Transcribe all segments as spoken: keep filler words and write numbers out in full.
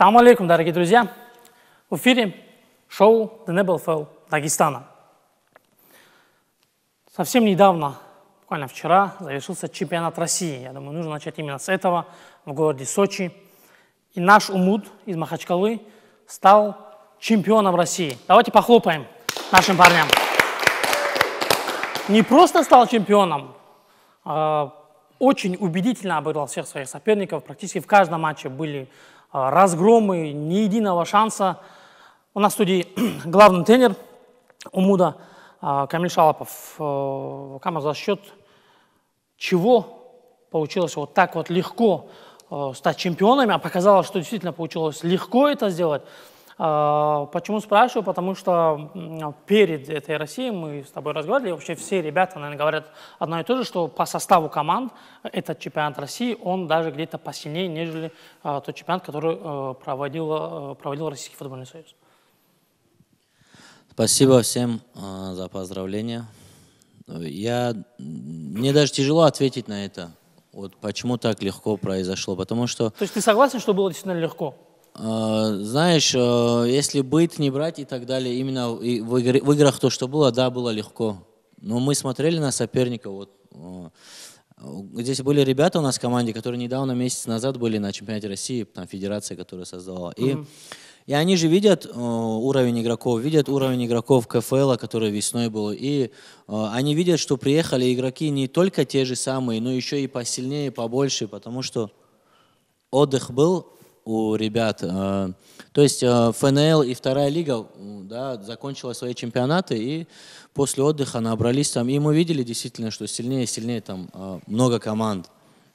Салам алейкум, дорогие друзья! В эфире шоу The Nebel Fell Дагестана. Совсем недавно, буквально вчера, завершился чемпионат России. Я думаю, нужно начать именно с этого в городе Сочи. И наш Умуд из Махачкалы стал чемпионом России. Давайте похлопаем нашим парням. Не просто стал чемпионом, а очень убедительно обыграл всех своих соперников. Практически в каждом матче были разгромы, ни единого шанса. У нас в студии главный тренер Умуда Камиль Шалапов. Камиль, за счет чего получилось вот так вот легко стать чемпионами, а показалось, что действительно получилось легко это сделать. Почему спрашиваю? Потому что перед этой Россией мы с тобой разговаривали, вообще все ребята, наверное, говорят одно и то же, что по составу команд этот чемпионат России, он даже где-то посильнее, нежели тот чемпионат, который проводил, проводил Российский футбольный союз. Спасибо всем э, за поздравления. Я, мне даже тяжело ответить на это. Вот почему так легко произошло, потому что... То есть ты согласен, что было действительно легко? Знаешь, если быть, не брать и так далее, именно в, игр, в играх то, что было, да, было легко. Но мы смотрели на соперника. Вот, здесь были ребята у нас в команде, которые недавно, месяц назад были на чемпионате России, там федерация, которая создавала. И, mm-hmm. и они же видят уровень игроков, видят уровень игроков КФЛ, который весной был. И они видят, что приехали игроки не только те же самые, но еще и посильнее, побольше, потому что отдых был у ребят. То есть ФНЛ и вторая лига, да, закончила свои чемпионаты, и после отдыха набрались там. И мы видели действительно, что сильнее и сильнее там много команд.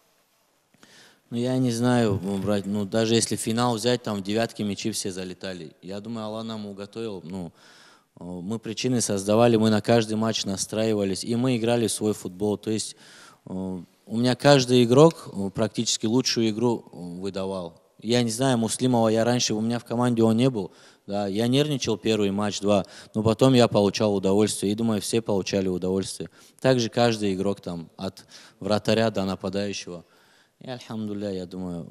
Ну, я не знаю, брать, ну, даже если финал взять, там в девятке мячи все залетали. Я думаю, Аллах нам уготовил. Ну, мы причины создавали, мы на каждый матч настраивались, и мы играли в свой футбол. То есть у меня каждый игрок практически лучшую игру выдавал. Я не знаю, Муслимова я раньше, у меня в команде он не был. Да, я нервничал первый матч, два, но потом я получал удовольствие. И думаю, все получали удовольствие. Также каждый игрок там, от вратаря до нападающего. И альхамдулилля, я думаю,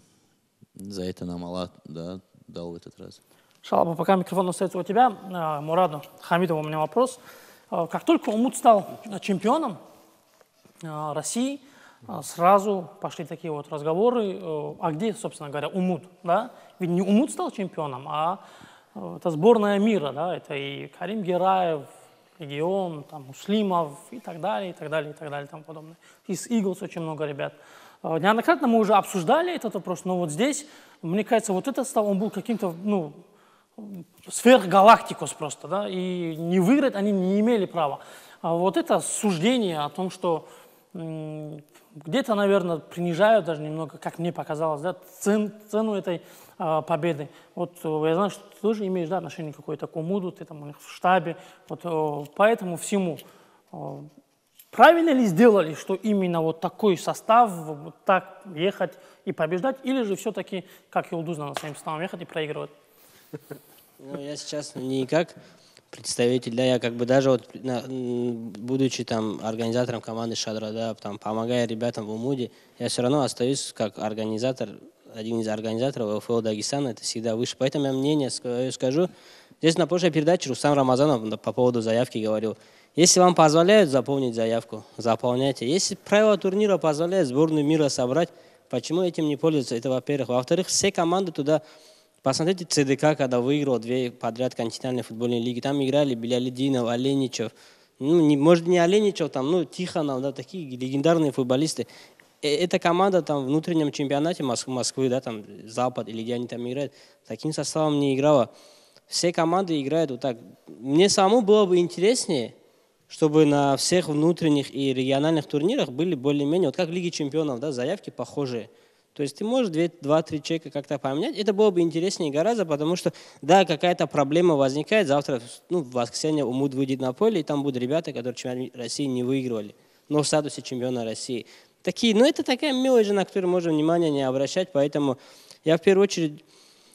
за это нам Аллах, да, дал в этот раз. Шалапов, пока микрофон остается у тебя, Мураду Хамидову у меня вопрос. Как только Умуд стал чемпионом России, сразу пошли такие вот разговоры, а где, собственно говоря, Умуд, да? Ведь не Умуд стал чемпионом, а это сборная мира, да? Это и Карим Гераев, Легион, там, Муслимов и так далее, и так далее, и так далее, и тому подобное. Из Иглс очень много ребят. Неоднократно мы уже обсуждали этот вопрос, но вот здесь, мне кажется, вот этот стал, он был каким-то, ну, сверхгалактикус просто, да? И не выиграть они не имели права. А вот это суждение о том, что где-то, наверное, принижают даже немного, как мне показалось, да, цен, цену этой а, победы. Вот я знаю, что ты тоже имеешь, да, отношение какое-то к Умуду, ты там у них в штабе. Вот о, поэтому всему. О, правильно ли сделали, что именно вот такой состав, вот так ехать и побеждать, или же все-таки, как Юлдуз на своим составом ехать и проигрывать? Ну, я сейчас никак представитель, да, я как бы даже вот, будучи там организатором команды Шадрада, там, помогая ребятам в Умуде, я все равно остаюсь как организатор, один из организаторов ВФЛ Дагестана, это всегда выше. Поэтому я мнение скажу. Здесь на прошлой передаче Рустам Рамазанов по поводу заявки говорил, если вам позволяют заполнить заявку, заполняйте. Если правила турнира позволяют сборную мира собрать, почему этим не пользуются? Это во-первых. Во-вторых, все команды туда... Посмотрите ЦДК, когда выиграл две подряд континентальные футбольные лиги. Там играли Белялидинов, Оленичев. Ну, не, может, не Оленичев, там, ну, Тихонов, да, такие легендарные футболисты. Эта команда там в внутреннем чемпионате Москвы, Москвы, да, там, Запад или где они там играют, таким составом не играла. Все команды играют вот так. Мне самому было бы интереснее, чтобы на всех внутренних и региональных турнирах были более-менее, вот как в Лиге чемпионов, да, заявки похожие. То есть ты можешь два-три человека как-то поменять. Это было бы интереснее гораздо, потому что, да, какая-то проблема возникает. Завтра, ну, в воскресенье Умуд выйдет на поле, и там будут ребята, которые чемпионат России не выигрывали, но в статусе чемпиона России. Такие, ну, это такая мелочь, на которую можно внимания не обращать. Поэтому я в первую очередь,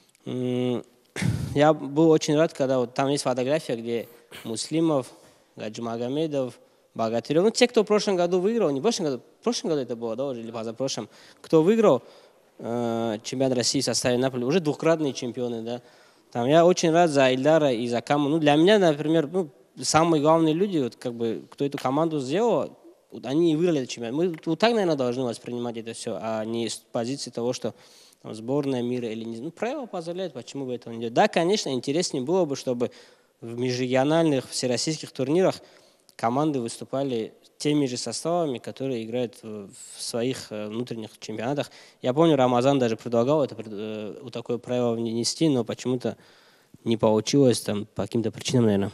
я был очень рад, когда вот там есть фотография, где Муслимов, Гаджимагомедов, Богатырев. Ну, те, кто в прошлом году выиграл, не в прошлом году, в прошлом году это было, да, уже, или позапрошлом, кто выиграл, э, чемпионат России в составе Наполи, уже двукратные чемпионы, да. Там я очень рад за Ильдара и за Каму. Ну, для меня, например, ну, самые главные люди, вот, как бы, кто эту команду сделал, вот, они и выиграли этот чемпионат. Мы вот так, наверное, должны воспринимать это все, а не с позиции того, что там, сборная мира или не. Ну, правила позволяют, почему бы этого не делать. Да, конечно, интереснее было бы, чтобы в межрегиональных всероссийских турнирах команды выступали теми же составами, которые играют в своих внутренних чемпионатах. Я помню, Рамазан даже предлагал это, вот такое правило внести, но почему-то не получилось там, по каким-то причинам, наверное.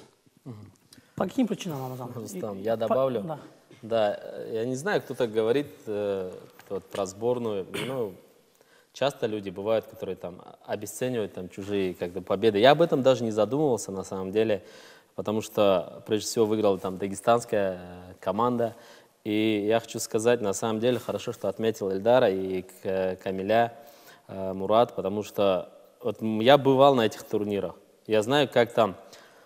По каким причинам, Рамазан? Рустам, я добавлю. По... Да. Да, я не знаю, кто так говорит э, вот, про сборную. Ну, часто люди бывают, которые там обесценивают там, чужие как-то, победы. Я об этом даже не задумывался на самом деле, потому что прежде всего выиграла там дагестанская команда. И я хочу сказать, на самом деле, хорошо, что отметил Ильдара и Камиля, э, Мурат, потому что вот, я бывал на этих турнирах. Я знаю, как там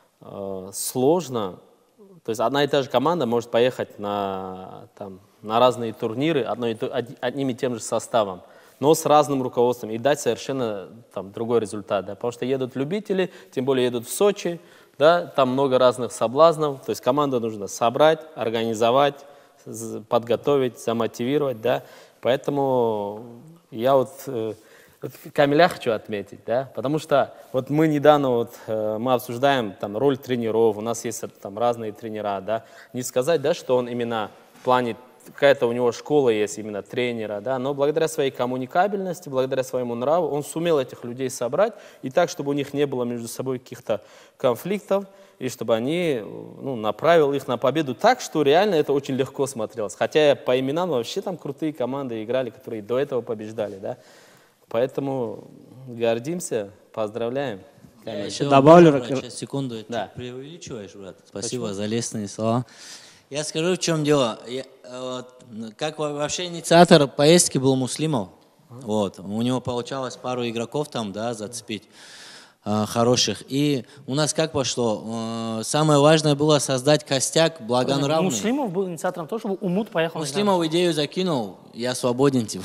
э, сложно. То есть одна и та же команда может поехать на, там, на разные турниры одной, одним и тем же составом, но с разным руководством и дать совершенно там, другой результат. Да? Потому что едут любители, тем более едут в Сочи, да? Там много разных соблазнов. То есть команду нужно собрать, организовать, подготовить, замотивировать. Да? Поэтому я вот... Вот Камиля хочу отметить, да, потому что вот мы недавно вот, э, мы обсуждаем там роль тренеров, у нас есть там разные тренера, да, не сказать, да, что он именно в плане, какая-то у него школа есть именно тренера, да, но благодаря своей коммуникабельности, благодаря своему нраву, он сумел этих людей собрать и так, чтобы у них не было между собой каких-то конфликтов, и чтобы они, ну, направил их на победу так, что реально это очень легко смотрелось, хотя по именам вообще там крутые команды играли, которые до этого побеждали, да. Поэтому гордимся, поздравляем. Я еще добавлю, брат, сейчас, секунду, да. Ты преувеличиваешь, брат. Спасибо Почему? за лестные слова. Я скажу, в чем дело. Я, вот, как вообще инициатор поездки был Муслимов. Вот, у него получалось пару игроков там, да, зацепить э, хороших. И у нас как пошло? Э, самое важное было создать костяк благонравный. Муслимов был инициатором того, чтобы Умут поехал. Муслимов идею закинул, я свободен, типа.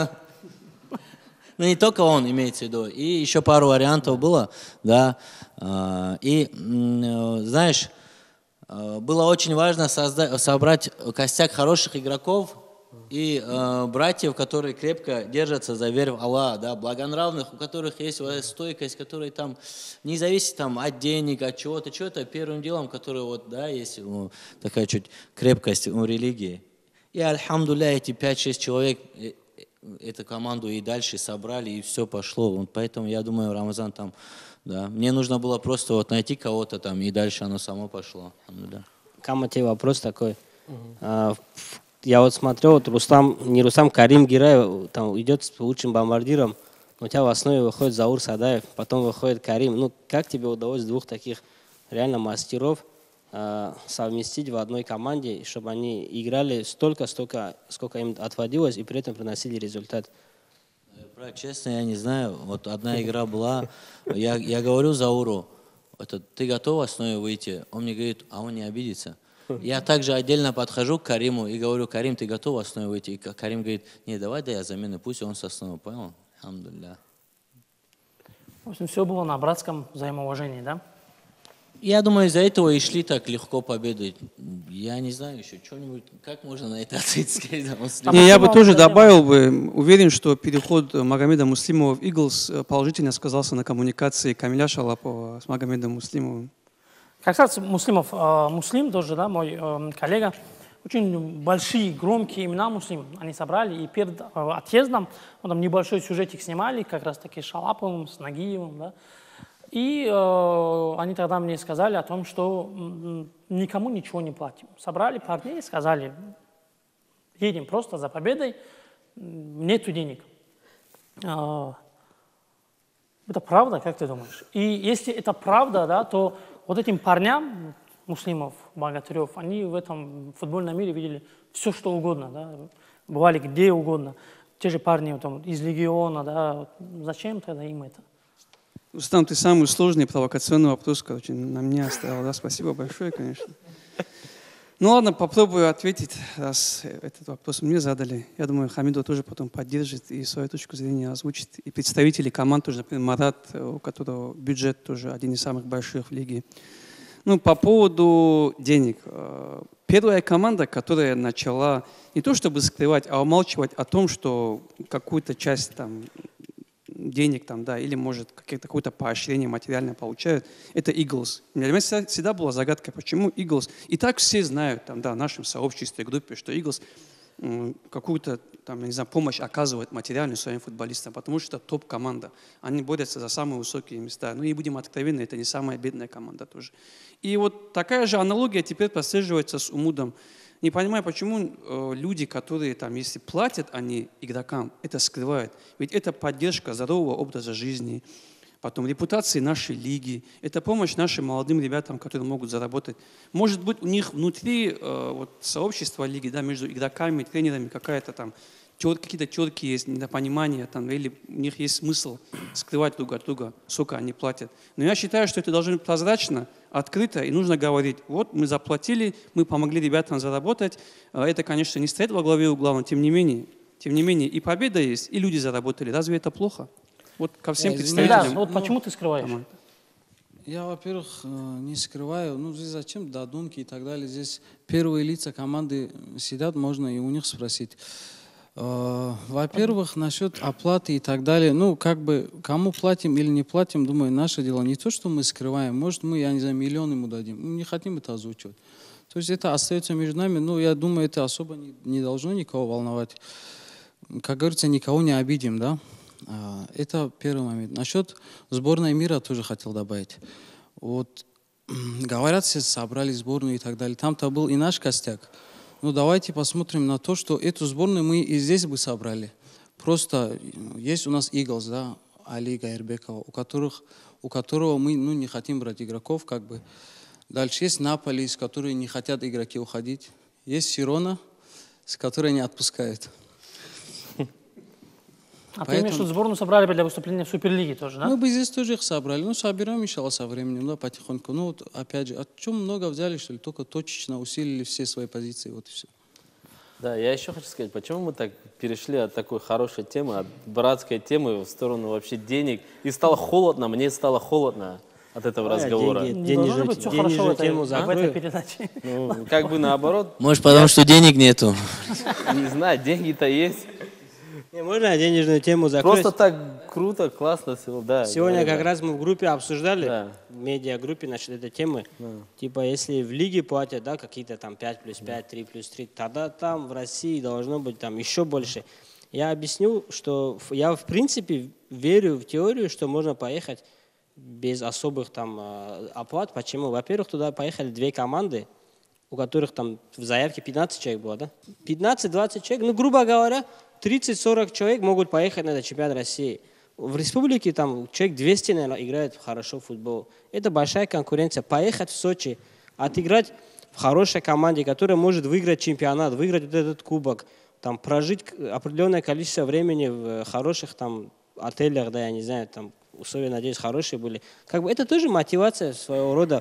Ну, не только он, имеется в виду, и еще пару вариантов было, да, и, знаешь, было очень важно создать, собрать костяк хороших игроков и братьев, которые крепко держатся за веру в Аллаха, да, благонравных, у которых есть стойкость, которые там не зависит там, от денег, от чего-то, чего-то, первым делом, который вот, да, есть ну, такая чуть крепкость у религии. И, альхамдулилля, эти пять-шесть человек эту команду и дальше собрали, и все пошло. Вот поэтому я думаю, Рамазан там, да. Мне нужно было просто вот найти кого-то там, и дальше оно само пошло. Да. Кама, тебе вопрос такой. Угу. А, я вот смотрю, вот Рустам, не Рустам, Карим Гираев там идет с лучшим бомбардиром, у тебя в основе выходит Заур Садаев, потом выходит Карим. Ну, как тебе удалось двух таких реально мастеров совместить в одной команде, чтобы они играли столько, столько, сколько им отводилось, и при этом приносили результат? Брат, честно, я не знаю. Вот одна игра была, я, я говорю Зауру, это, ты готов в основе выйти? Он мне говорит, а он не обидится. Я также отдельно подхожу к Кариму и говорю, Карим, ты готов в основе выйти? И Карим говорит, не, давай, да я замену, пусть он с основы, понял? Алхамдулилля. В общем, все было на братском взаимоуважении, да? Я думаю, из-за этого и шли так легко победы. Я не знаю еще, что-нибудь, как можно на это ответить? Не, я бы тоже добавил бы, уверен, что переход Магомеда Муслимова в Иглс положительно сказался на коммуникации Камиля Шалапова с Магомедом Муслимовым. Как раз Муслимов, э, Муслим тоже, да, мой э, коллега, очень большие, громкие имена Муслим они собрали, и перед э, отъездом, вот, там небольшой сюжетик снимали, как раз таки с Шалаповым, с Нагиевым, да. И э, они тогда мне сказали о том, что никому ничего не платим. Собрали парней и сказали, едем просто за победой, нету денег. Э, это правда, как ты думаешь? И если это правда, да, то вот этим парням, Муслимов, Богатырев, они в этом футбольном мире видели все, что угодно, да, бывали где угодно. Те же парни вот, там, из Легиона, да, зачем тогда им это? Рустам, ты самый сложный провокационный вопрос, короче, на мне оставил. Да? Спасибо большое, конечно. Ну ладно, попробую ответить, раз этот вопрос мне задали. Я думаю, Хамидо тоже потом поддержит и свою точку зрения озвучит. И представители команд тоже, например, Марат, у которого бюджет тоже один из самых больших в лиге. Ну, по поводу денег. Первая команда, которая начала не то чтобы скрывать, а умалчивать о том, что какую-то часть там, денег там, да, или, может, какое-то поощрение материальное получают, это Eagles. Для меня всегда была загадка, почему Eagles. И так все знают там, да, в нашем сообществе, группе, что Eagles какую-то там, не знаю, помощь оказывает материальную своим футболистам, потому что это топ-команда. Они борются за самые высокие места. Ну и будем откровенны, это не самая бедная команда тоже. И вот такая же аналогия теперь прослеживается с Умудом. Не понимаю, почему э, люди, которые там, если платят они игрокам, это скрывают. Ведь это поддержка здорового образа жизни, потом репутации нашей лиги, это помощь нашим молодым ребятам, которые могут заработать. Может быть, у них внутри э, вот, сообщества лиги, да, между игроками, тренерами какая-то там какие-то терки есть, недопонимание, там, или у них есть смысл скрывать друг от друга, сколько они платят. Но я считаю, что это должно быть прозрачно, открыто, и нужно говорить, вот мы заплатили, мы помогли ребятам заработать. Это, конечно, не стоит во главе угла, но тем не менее, тем не менее и победа есть, и люди заработали. Разве это плохо? Вот ко всем Да, представителям. вот почему ты скрываешь? Я, во-первых, не скрываю, ну здесь зачем додумки и так далее. Здесь первые лица команды сидят, можно и у них спросить. Во-первых, насчет оплаты и так далее, ну, как бы, кому платим или не платим, думаю, наше дело. Не то, что мы скрываем, может, мы, я не знаю, миллион ему дадим, мы не хотим это озвучивать. То есть это остается между нами, ну, я думаю, это особо не, не должно никого волновать. Как говорится, никого не обидим, да? Это первый момент. Насчет сборной мира тоже хотел добавить. Вот, говорят, все собрали сборную и так далее, там-то был и наш костяк. Ну, давайте посмотрим на то, что эту сборную мы и здесь бы собрали. Просто есть у нас Eagles, да, Али Гайрбекова, у, которых, у которого мы ну, не хотим брать игроков, как бы. Дальше есть Наполи, с которой не хотят игроки уходить. Есть Сирона, с которой не отпускают. А Поэтому... ты имеешь в виду, сборную собрали для выступления в Суперлиге тоже, да? Мы бы здесь тоже их собрали. Ну, соберем, иншалла, со временем, да, потихоньку. Ну, вот, опять же, о чем много взяли, что ли? Только точечно усилили все свои позиции, вот и все. Да, я еще хочу сказать, почему мы так перешли от такой хорошей темы, от братской темы в сторону вообще денег. И стало холодно, мне стало холодно от этого а, разговора. Деньги, денежную, быть все хорошо в этой, тему в этой передаче. Ну, как бы наоборот. Может, потому я... что денег нету. Не знаю, деньги-то есть. Не, можно денежную тему закрыть? Просто так круто, классно все, да. Сегодня да, как да. раз мы в группе обсуждали, да. в медиагруппе насчет этой темы. Да. Типа, если в лиге платят, да, какие-то там пять плюс пять, три плюс три, тогда там в России должно быть там еще больше. Я объясню, что я в принципе верю в теорию, что можно поехать без особых там оплат. Почему? Во-первых, туда поехали две команды, у которых там в заявке пятнадцать человек было, да? пятнадцать-двадцать человек, ну, грубо говоря, тридцать-сорок человек могут поехать на этот чемпионат России. В республике там человек двести, наверное, играет хорошо в футбол. Это большая конкуренция. Поехать в Сочи, отыграть в хорошей команде, которая может выиграть чемпионат, выиграть вот этот кубок, там, прожить определенное количество времени в хороших там отелях, да, я не знаю, там условия, надеюсь, хорошие были. Как бы это тоже мотивация своего рода.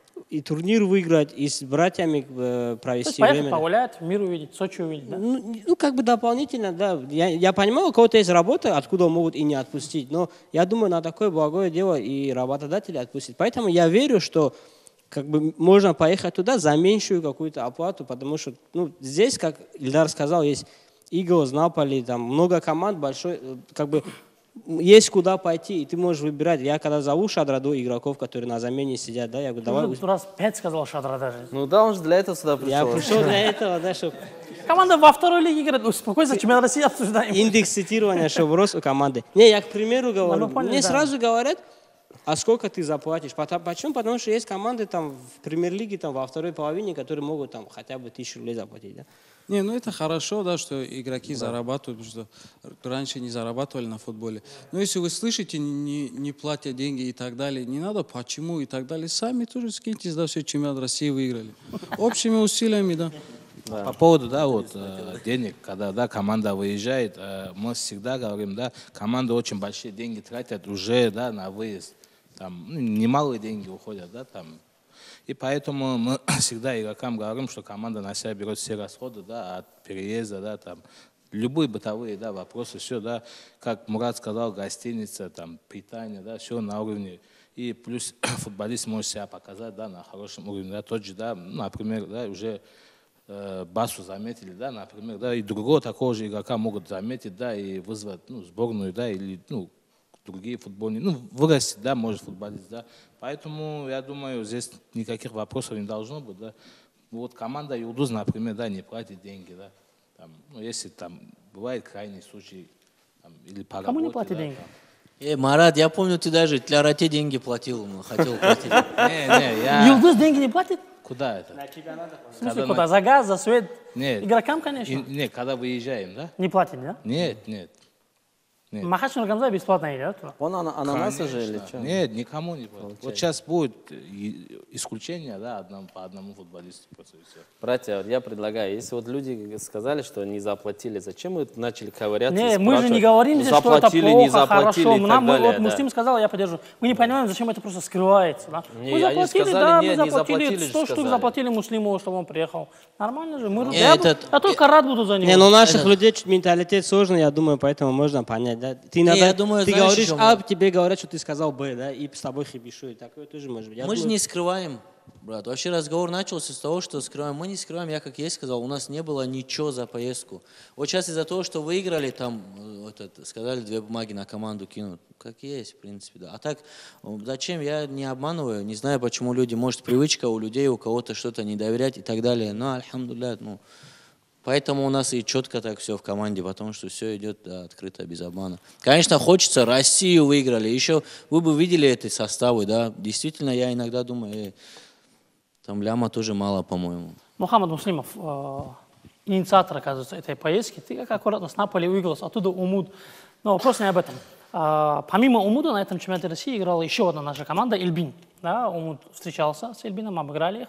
И турнир выиграть, и с братьями э, провести То есть время. погулять, мир увидеть, Сочи увидеть, да? Ну, ну как бы дополнительно, да. Я, я понимаю, у кого-то есть работа, откуда могут и не отпустить, но я думаю, на такое благое дело и работодатели отпустят. Поэтому я верю, что как бы можно поехать туда за меньшую какую-то оплату, потому что ну, здесь, как Ильдар сказал, есть Eagles, Наполи, там много команд, большой, как бы есть куда пойти, и ты можешь выбирать. Я когда зову Шадраду игроков, которые на замене сидят, да, я говорю, давай... Ты раз пять сказал Шадра даже. Ну да, он же для этого сюда пришел. Я пришел для этого, да, чтобы... Команда во второй лиге играет, успокойся, чемпионат России обсуждаем. Индекс цитирования, чтобы рос у команды. Не, я, к примеру, говорю, ну, поняли, мне да. сразу говорят, а сколько ты заплатишь? Почему? Потому что есть команды там в премьер-лиге, там во второй половине, которые могут там хотя бы тысячу рублей заплатить, да? Не, ну это хорошо, да, что игроки да. зарабатывают, потому что раньше не зарабатывали на футболе. Но если вы слышите, не, не платят деньги и так далее, не надо, почему и так далее, сами тоже скиньтесь, да, все, чемпионат России выиграли. Общими усилиями, да. Да. По поводу, да, вот э, денег, когда, да, команда выезжает, э, мы всегда говорим, да, команда очень большие деньги тратят уже, да, на выезд. Там ну, немалые деньги уходят, да, там. И поэтому мы всегда игрокам говорим, что команда на себя берет все расходы, да, от переезда, да, там, любые бытовые, да, вопросы, все, да, как Мурат сказал, гостиница, там, питание, да, все на уровне. И плюс футболист может себя показать, да, на хорошем уровне, да, тот же, да, например, да, уже э, Басу заметили, да, например, да, и другого такого же игрока могут заметить, да, и вызвать, ну, сборную, да, или, ну, другие футбольные, ну, вырасти, да, может футболист, да. Поэтому, я думаю, здесь никаких вопросов не должно быть, да. Вот команда Юлдуз, например, да, не платит деньги, да. Там, ну, если там бывает крайний случай, там, или по Кому не работе, платит да, деньги? там. Э, Марат, я помню, ты даже для Рате деньги платил, ну, хотел платить. Не, не, я... Юлдуз деньги не платит? Куда это? В смысле, Когда куда? на- За газ, за свет? Нет. Игрокам, конечно. И- не, когда выезжаем, да? Не платит, да? Нет, нет. Нет. Махач Нурганза бесплатно идет. туда. Он ана- ананасы же или Конечно. что? Нет, никому не платит. Вот сейчас будет и- исключение, да, одному, по одному футболисту. Просто и всё. Братья, вот я предлагаю, если вот люди сказали, что не заплатили, зачем мы начали ковыряться? Не, и мы же не спрашивать, говорим здесь, что это заплатили, не плохо, заплатили хорошо. и так Нам, мы- далее, вот да. Муслим сказал, я поддерживаю. Мы не понимаем, зачем это просто скрывается. Да? Не, мы они заплатили, сказали, да, нет, мы не заплатили заплатили же сто штук, сказали. заплатили Муслиму, чтобы он приехал. Нормально же. Мы, Не, я, этот- я только рад буду за него. Не, ну у наших Это- людей чуть менталитет сложный, я думаю, поэтому можно понять, да. Ты, Не, иногда, я думаю, ты знаешь, говоришь еще А, мы- тебе говорят, что ты сказал Б, да, и с тобой хибишу, и такое тоже может быть. Я Мы же думаю, не скрываем, брат. Вообще разговор начался с того, что скрываем. Мы не скрываем, я как есть сказал, у нас не было ничего за поездку. Вот сейчас из-за того, что выиграли, там, э, вот это, сказали, две бумаги на команду кинут. Как есть, в принципе, да. А так, э, зачем, я не обманываю, не знаю, почему люди, может, привычка у людей, у кого-то что-то не доверять и так далее. Но, альхамдулилля, ну, поэтому у нас и четко так все в команде, потому что все идет, да, открыто, без обмана. Конечно, хочется, Россию выиграли. Еще вы бы видели эти составы, да. Действительно, я иногда думаю, э, там ляма тоже мало, по-моему. Мухаммад Муслимов, э, инициатор, оказывается, этой поездки. Ты как аккуратно с Наполи выигрался, оттуда Умуд. Но вопрос не об этом. А, помимо Умуда на этом чемпионате России играла еще одна наша команда, Эльбин. Да, Умуд встречался с Эльбином, обыграли их.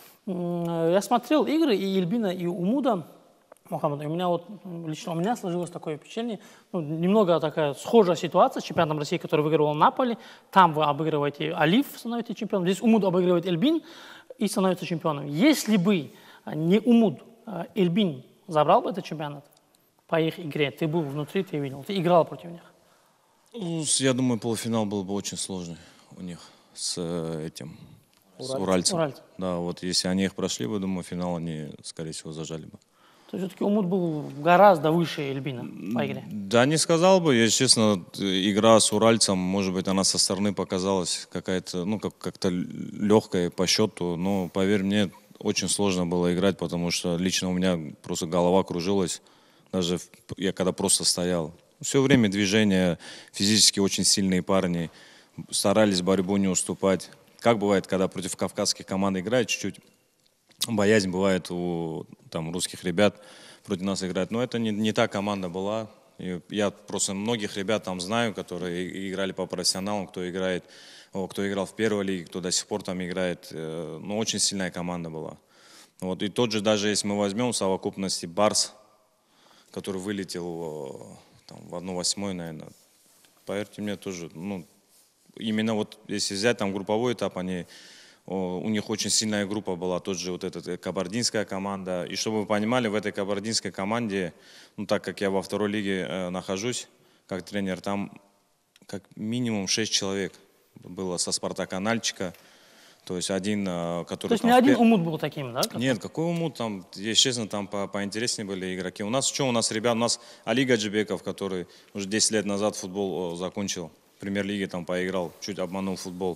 М, Я смотрел игры и Эльбина, и Умуда. Мухаммад, у меня вот, лично у меня сложилось такое впечатление, ну, немного такая схожая ситуация с чемпионатом России, который выигрывал Наполи. Там вы обыгрываете Алиф, становитесь чемпионом. Здесь Умуд обыгрывает Эльбин и становится чемпионом. Если бы не Умуд, а Эльбин забрал бы этот чемпионат по их игре, ты был внутри, ты видел, ты играл против них. Ну, с- я думаю, полуфинал был бы очень сложный у них с э, этим, с уральцем. Уральцем. Да, вот если они их прошли бы, думаю, финал они, скорее всего, зажали бы. То есть все-таки Умуд был гораздо выше Эльбина по игре. Да, не сказал бы, если честно, т- игра с уральцем, может быть, она со стороны показалась какая-то, ну, как- как-то легкая по счету, но, поверь мне, очень сложно было играть, потому что лично у меня просто голова кружилась, даже в- я когда просто стоял. Все время движение, физически очень сильные парни, старались борьбу не уступать. Как бывает, когда против кавказских команд играет, чуть-чуть боязнь бывает у там, русских ребят против нас играть. Но это не, не та команда была. И я просто многих ребят там знаю, которые и- играли по профессионалам, кто играет, о, кто играл в первой лиге, кто до сих пор там играет. Э, Ну, очень сильная команда была. Вот. И тот же, даже если мы возьмем в совокупности Барс, который вылетел э, там, в одну восьмую, наверное, поверьте мне, тоже, ну, именно вот если взять там групповой этап, они, о, у них очень сильная группа была, тот же вот эта кабардинская команда. И чтобы вы понимали, в этой кабардинской команде, ну так как я во второй лиге э, нахожусь, как тренер, там как минимум шесть человек было со Спартака Нальчика. То есть один, э, который... То есть там не в один пе- Умуд был таким, да? Нет, какой умут там, если честно, там по- поинтереснее были игроки. У нас что, у нас ребят, у нас Али Гаджибеков, который уже десять лет назад футбол о, закончил, в премьер-лиге там поиграл, чуть обманул футбол.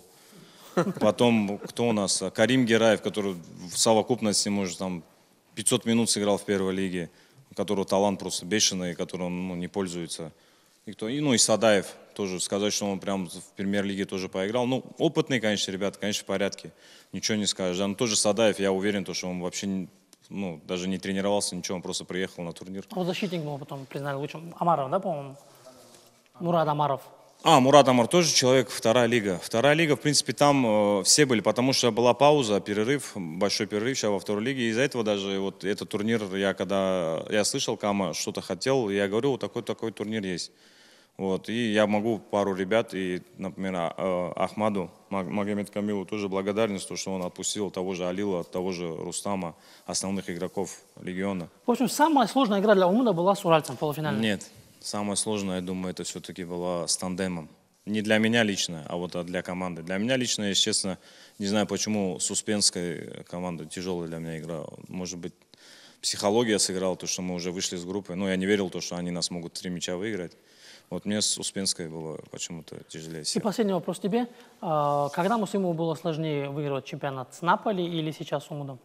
Потом, кто у нас? Карим Гераев, который в совокупности, может, там пятьсот минут сыграл в первой лиге, у которого талант просто бешеный, которым ну, не пользуется. И кто? И, ну и Садаев тоже, сказать, что он прям в премьер-лиге тоже поиграл. Ну, опытные, конечно, ребята, конечно, в порядке. Ничего не скажешь. Да, но тоже Садаев, я уверен, то, что он вообще не- ну, даже не тренировался, ничего, он просто приехал на турнир. А вот защитник был потом признали лучшим. Амаров, да, по-моему? Мурад Амаров. А, Мурат Амар тоже человек, вторая лига. Вторая лига, в принципе, там э, все были, потому что была пауза, перерыв, большой перерыв сейчас во второй лиге. Из-за этого даже вот этот турнир, я когда, я слышал, Кама что-то хотел, я говорю, вот такой-такой турнир есть. Вот, и я могу пару ребят, и, например, а- а- Ахмаду, Маг- Магомед Камилу тоже благодарность, то, что он отпустил того же Алила, того же Рустама, основных игроков легиона. В общем, самая сложная игра для Умуда была с уральцем в полуфинале. Нет, самое сложное, я думаю, это все-таки было с тандемом. Не для меня лично, а вот для команды. Для меня лично, если честно, не знаю, почему с Успенской командой тяжелая для меня игра. Может быть, психология сыграла, то, что мы уже вышли с группы. Но я не верил, то, что они нас могут три мяча выиграть. Вот мне с Успенской было почему-то тяжелее И всего. последний вопрос тебе. А, Когда Муслиму было сложнее выигрывать чемпионат, с Наполи или сейчас с Умудом?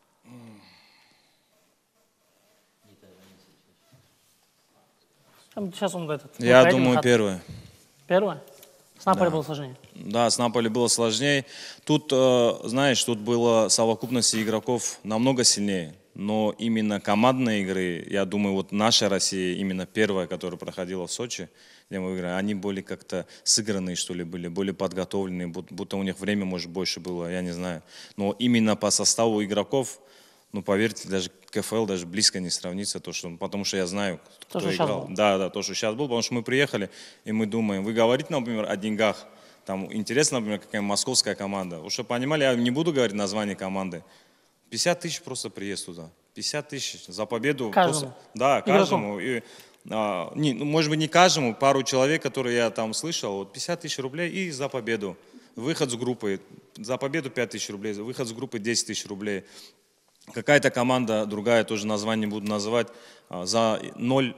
Там сейчас он этот. ну, Я поедем в думаю, хат. первое. Первое? С Наполи Да. было сложнее. Да, с Наполи было сложнее. Тут, э, знаешь, тут было совокупность игроков намного сильнее. Но именно командные игры, я думаю, вот наша Россия, именно первая, которая проходила в Сочи, где мы выиграли, они более как-то сыгранные, что ли, были, более подготовленные, будто, будто у них время, может, больше было, я не знаю. Но именно по составу игроков, ну, поверьте, даже КФЛ даже близко не сравнится, то, что, потому что я знаю, кто То, что щас играл. был. Да, да, то, что сейчас был, потому что мы приехали, и мы думаем, вы говорите, например, о деньгах, там интересно, например, какая московская команда. Уж чтобы понимали, я не буду говорить название команды. пятьдесят тысяч просто приезд туда. пятьдесят тысяч за победу. Каждому? Просто- да, Игроком? каждому. И, а, не, ну, может быть, не каждому, пару человек, которые я там слышал, вот пятьдесят тысяч рублей и за победу. Выход с группы, за победу пять тысяч рублей, выход с группы десять тысяч рублей. Какая-то команда, другая, тоже название не буду называть, а, за ноль,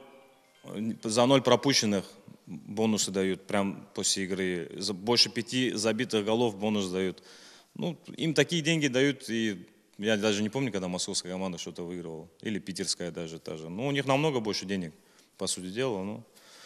за ноль пропущенных бонусы дают прям после игры. За больше пяти забитых голов бонус дают. Ну, им такие деньги дают, и я даже не помню, когда московская команда что-то выигрывала. Или питерская даже та же. Ну, у них намного больше денег, по сути дела. Ну.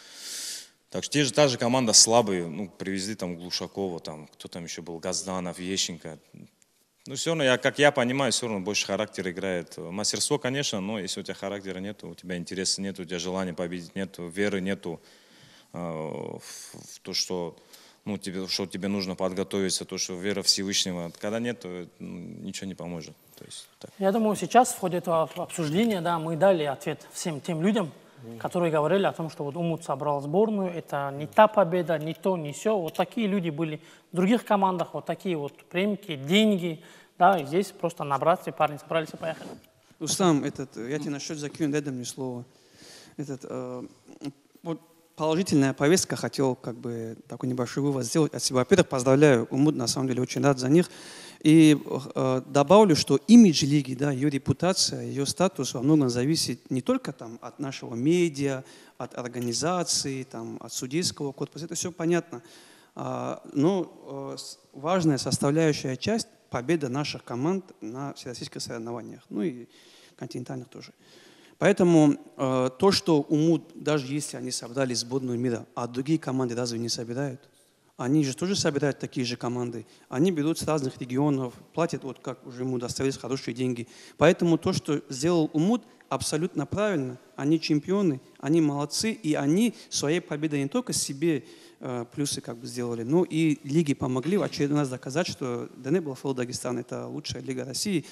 Так что те же, та же команда слабые. Ну, привезли там Глушакова, там, кто там еще был, Газданов, Ещенко. Ну, все равно, я, как я понимаю, все равно больше характер играет. Мастерство, конечно, но если у тебя характера нет, у тебя интереса нет, у тебя желания победить нет, веры нету э, в, в то, что, ну, тебе, что тебе нужно подготовиться, то, что вера Всевышнего. Когда нет, то ну, ничего не поможет. То есть, так. Я думаю, сейчас в ходе этого обсуждения, да, мы дали ответ всем тем людям, которые говорили о том, что вот Умуд собрал сборную, это не та победа, не то, не все. Вот такие люди были в других командах, вот такие вот премки, деньги, да, и здесь просто на братстве парни собрались и поехали. Устам, этот, я тебе насчет закину, дай мне слово. Этот, э, вот положительная повестка, хотел как бы такой небольшой вывод сделать от себя. Во-первых, поздравляю Умуд, на самом деле очень рад за них. И э, добавлю, что имидж лиги, да, ее репутация, ее статус во многом зависит не только там, от нашего медиа, от организации, там, от судейского корпуса, это все понятно. А, но э, важная составляющая часть – победа наших команд на всероссийских соревнованиях, ну и континентальных тоже. Поэтому э, то, что Умуд, даже если они собрали сборную мира, а другие команды разве не собирают? Они же тоже собирают такие же команды. Они берут с разных регионов, платят, вот как уже ему достались хорошие деньги. Поэтому то, что сделал Умуд, абсолютно правильно. Они чемпионы, они молодцы, и они своей победой не только себе э, плюсы как бы сделали, но и лиги помогли в очередной раз доказать, что ДНБ Дагестан – это лучшая лига России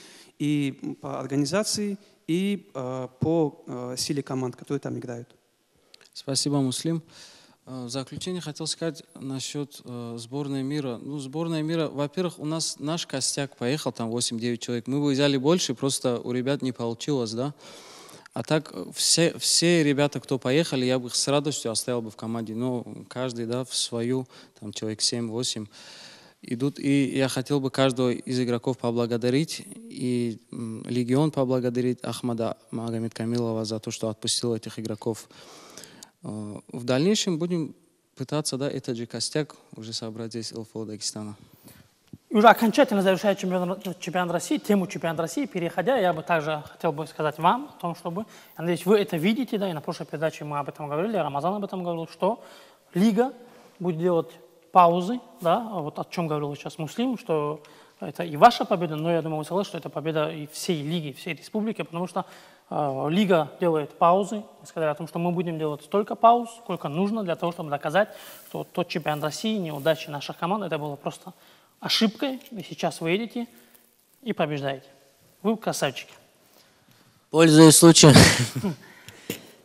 и по организации, и э, по э, силе команд, которые там играют. Спасибо, Муслим. В заключение хотел сказать насчет э, сборной мира. Ну, сборная мира, во-первых, у нас наш костяк поехал, там восемь-девять человек. Мы бы взяли больше, просто у ребят не получилось, да. А так все, все ребята, кто поехали, я бы их с радостью оставил бы в команде. Но каждый, да, в свою, там человек семь-восемь идут. И я хотел бы каждого из игроков поблагодарить. И м, Легион поблагодарить Ахмада Магомед Камилова за то, что отпустил этих игроков. В дальнейшем будем пытаться, да, этот же костяк уже собрать здесь ЛФО Дагестана. И уже окончательно завершая чемпионат, чемпионат России, тему чемпионата России, переходя, я бы также хотел бы сказать вам о том, чтобы, я надеюсь, вы это видите, да, и на прошлой передаче мы об этом говорили, Рамазан об этом говорил, что Лига будет делать паузы, да, вот о чем говорил сейчас Муслим, что это и ваша победа, но я думаю, вы согласны, что это победа и всей Лиги, всей республики, потому что э, Лига делает паузы. Мы сказали о том, что мы будем делать столько пауз, сколько нужно для того, чтобы доказать, что тот чемпионат России, неудачи наших команд, это было просто ошибкой. И сейчас вы едете и побеждаете. Вы красавчики. Пользуясь случаем,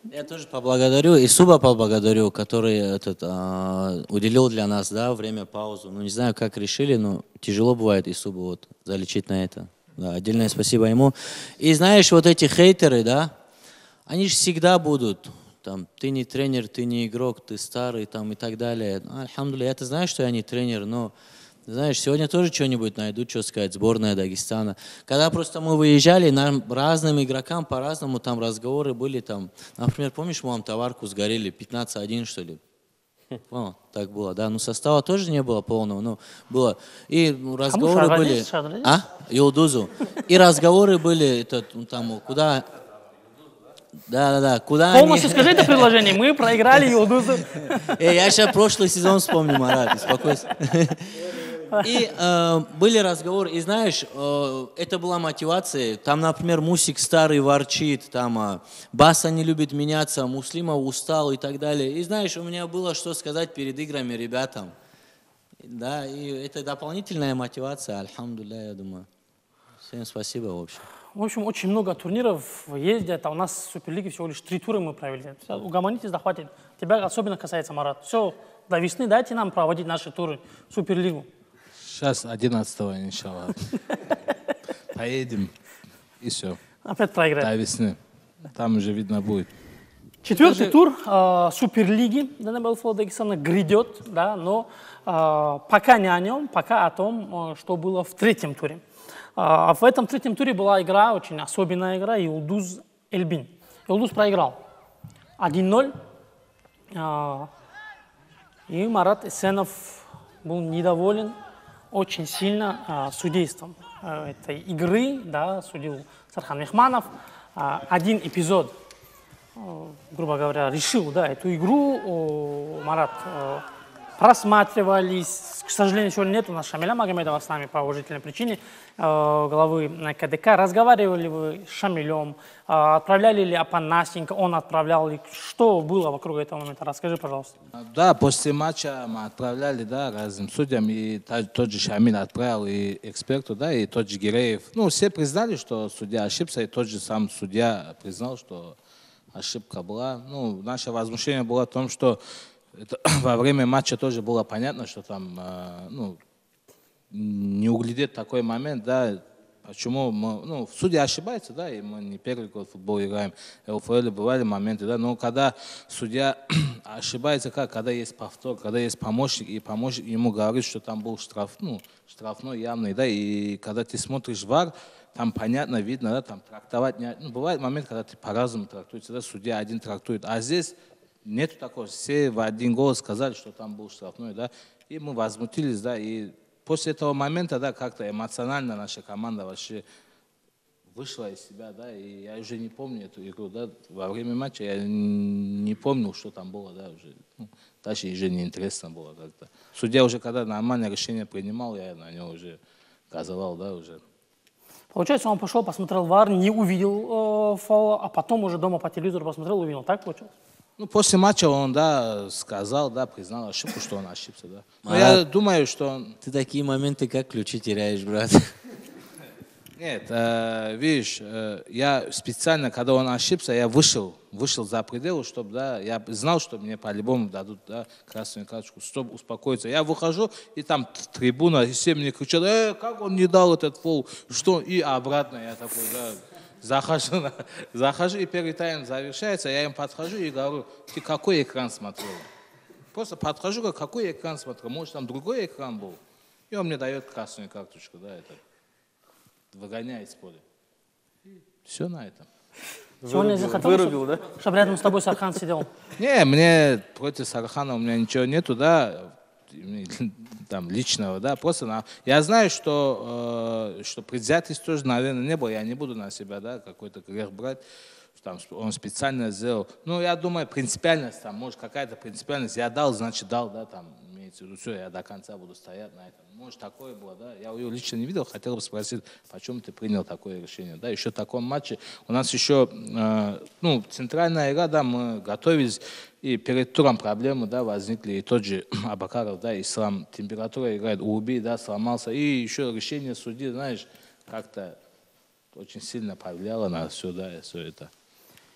Я тоже поблагодарю, и Суба поблагодарю, который этот, а, уделил для нас, да, время, паузу. Ну, не знаю, как решили, но тяжело бывает и Субу вот залечить на это. Да, отдельное спасибо ему. И знаешь, вот эти хейтеры, да, они же всегда будут. Там, ты не тренер, ты не игрок, ты старый, там, и так далее. Альхамдулилля, я-то знаю, что я не тренер, но, знаешь, сегодня тоже что-нибудь найдут, что сказать, сборная Дагестана. Когда просто мы выезжали, нам разным игрокам по-разному там разговоры были, там, например, помнишь, мы вам товарку сгорели, пятнадцать один, что ли? О, так было, да, ну состава тоже не было полного, но было. И ну, разговоры Кому были... Шаградис, А? Юлдузу. И разговоры были, это, ну, там, куда... Да, да, да. Куда Полностью они... скажи это предложение. Мы проиграли Юлдузу. Эй, я сейчас прошлый сезон вспомню, Марат, успокойся. И э, были разговоры, и знаешь, э, это была мотивация. Там, например, Мусик старый ворчит, там э, Баса не любит меняться, Муслима устал и так далее. И знаешь, у меня было что сказать перед играми ребятам. Да, и это дополнительная мотивация, альхамдулилля, я думаю. Всем спасибо, в общем. В общем, очень много турниров ездят, а у нас в Суперлиге всего лишь три тура мы провели. Угомонитесь, да хватит. Тебя особенно касается, Марат. Все, до весны дайте нам проводить наши туры в Суперлигу. Сейчас одиннадцатого, иншаллах. Поедем, и все. Опять проиграем. До весны. Там уже видно будет. Четвертый тур э, Суперлиги ДНБ Дагестана грядет, да, но э, пока не о нем, пока о том, э, что было в третьем туре. А в этом третьем туре была игра, очень особенная игра, Юлдуз Эльбин. Юлдуз проиграл один ноль. И Марат Эсенов был недоволен очень сильно судейством этой игры. Да, судил Сархан Мехманов. Один эпизод, грубо говоря, решил, да, эту игру. Марат, просматривались. К сожалению, сегодня нет у нас Шамиля Магомедова с нами по уважительной причине, э, главы КДК. Разговаривали вы с Шамилем, э, отправляли ли Апанасенко, он отправлял ли? Что было вокруг этого момента? Расскажи, пожалуйста. Да, после матча мы отправляли, да, разным судьям, и тот же Шамиль отправил и эксперту, да, и тот же Гиреев. Ну, все признали, что судья ошибся, и тот же сам судья признал, что ошибка была. Ну, наше возмущение было в том, что это, во время матча тоже было понятно, что там э, ну, не углядеть такой момент, да, почему мы, ну, судья ошибается, да, и мы не первый год в футбол играем, в ЛФЛ бывали моменты, да, но когда судья ошибается, как, когда есть повтор, когда есть помощник, и помощник ему говорит, что там был штраф, ну, штрафной явный, да, и когда ты смотришь ВАР, там понятно, видно, да, там трактовать, не, ну, бывает момент, когда ты по-разному трактуется, да, судья один трактует, а здесь нету такого, все в один голос сказали, что там был штрафной, да, и мы возмутились, да, и после этого момента, да, как-то эмоционально наша команда вообще вышла из себя, да, и я уже не помню эту игру, да, во время матча я не помнил, что там было, да, уже, ну, дальше уже неинтересно было как-то. Судья уже, когда нормальное решение принимал, я на него уже газовал, да, уже. Получается, он пошел, посмотрел ВАР, не увидел э, фаула, а потом уже дома по телевизору посмотрел, увидел, так получилось? Ну, после матча он, да, сказал, да, признал ошибку, что он ошибся, да. Но а я думаю, что он... Ты такие моменты, как ключи теряешь, брат. Нет, э, видишь, э, я специально, когда он ошибся, я вышел, вышел за пределы, чтобы, да, я знал, что мне по-любому дадут, да, красную карточку, чтобы успокоиться. Я выхожу, и там трибуна, и все мне кричат, э, как он не дал этот фол, что, и обратно я такой, да. Захожу, захожу, и первый тайм завершается, я им подхожу и говорю, ты какой экран смотрел? Просто подхожу, говорю, какой экран смотрел? Может, там другой экран был? И он мне дает красную карточку, да, это выгоняет с поля. Все на этом. Сегодня захотел, Вырубил, да? чтобы рядом с тобой Сархан сидел? Не, мне против Сархана у меня ничего нету, да, там, личного, да, просто на... я знаю, что, э, что предвзятость тоже, наверное, не было, я не буду на себя, да, какой-то грех брать, там, он специально сделал. Ну, я думаю, принципиальность, там, может, какая-то принципиальность, я дал, значит, дал, да, там, имеется в виду, все, я до конца буду стоять на этом. Может, такое было, да, я его лично не видел, хотел бы спросить, почему ты принял такое решение, да, еще в таком матче. У нас еще, э, ну, центральная игра, да, мы готовились, и перед туром проблемы, да, возникли, и тот же Абакаров, да, Ислам, температура играет, Уби, да, сломался, и еще решение судьи, знаешь, как-то очень сильно повлияло на все, да, все это.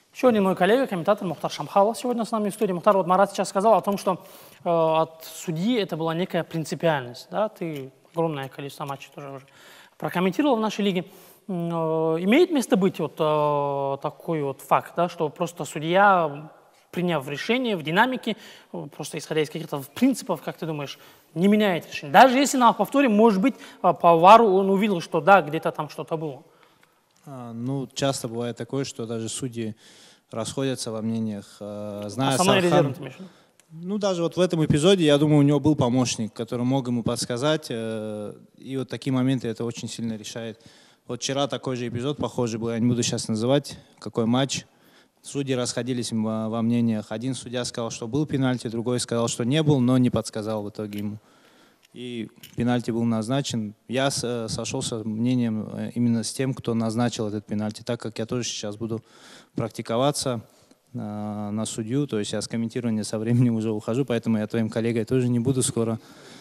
Еще один мой коллега, комментатор Мухтар Шамхалов сегодня с нами в студии. Мухтар, вот Марат сейчас сказал о том, что э, от судьи это была некая принципиальность. Да? Ты огромное количество матчей тоже уже прокомментировал в нашей лиге. Э, имеет место быть вот э, такой вот факт, да, что просто судья, приняв решение в динамике, просто исходя из каких-то принципов, как ты думаешь, не меняет решение? Даже если на повторе, может быть, по вару он увидел, что да, где-то там что-то было. А, ну, часто бывает такое, что даже судьи расходятся во мнениях. Зная Основной Сархан, резерв, ты ну, даже вот в этом эпизоде, я думаю, у него был помощник, который мог ему подсказать. И вот такие моменты это очень сильно решает. Вот вчера такой же эпизод похожий был, я не буду сейчас называть, какой матч. Судьи расходились во, во мнениях. Один судья сказал, что был пенальти, другой сказал, что не был, но не подсказал в итоге ему. И пенальти был назначен. Я сошелся мнением именно с тем, кто назначил этот пенальти, так как я тоже сейчас буду практиковаться на, на судью. То есть я с комментирования со временем уже ухожу, поэтому я твоим коллегой тоже не буду скоро.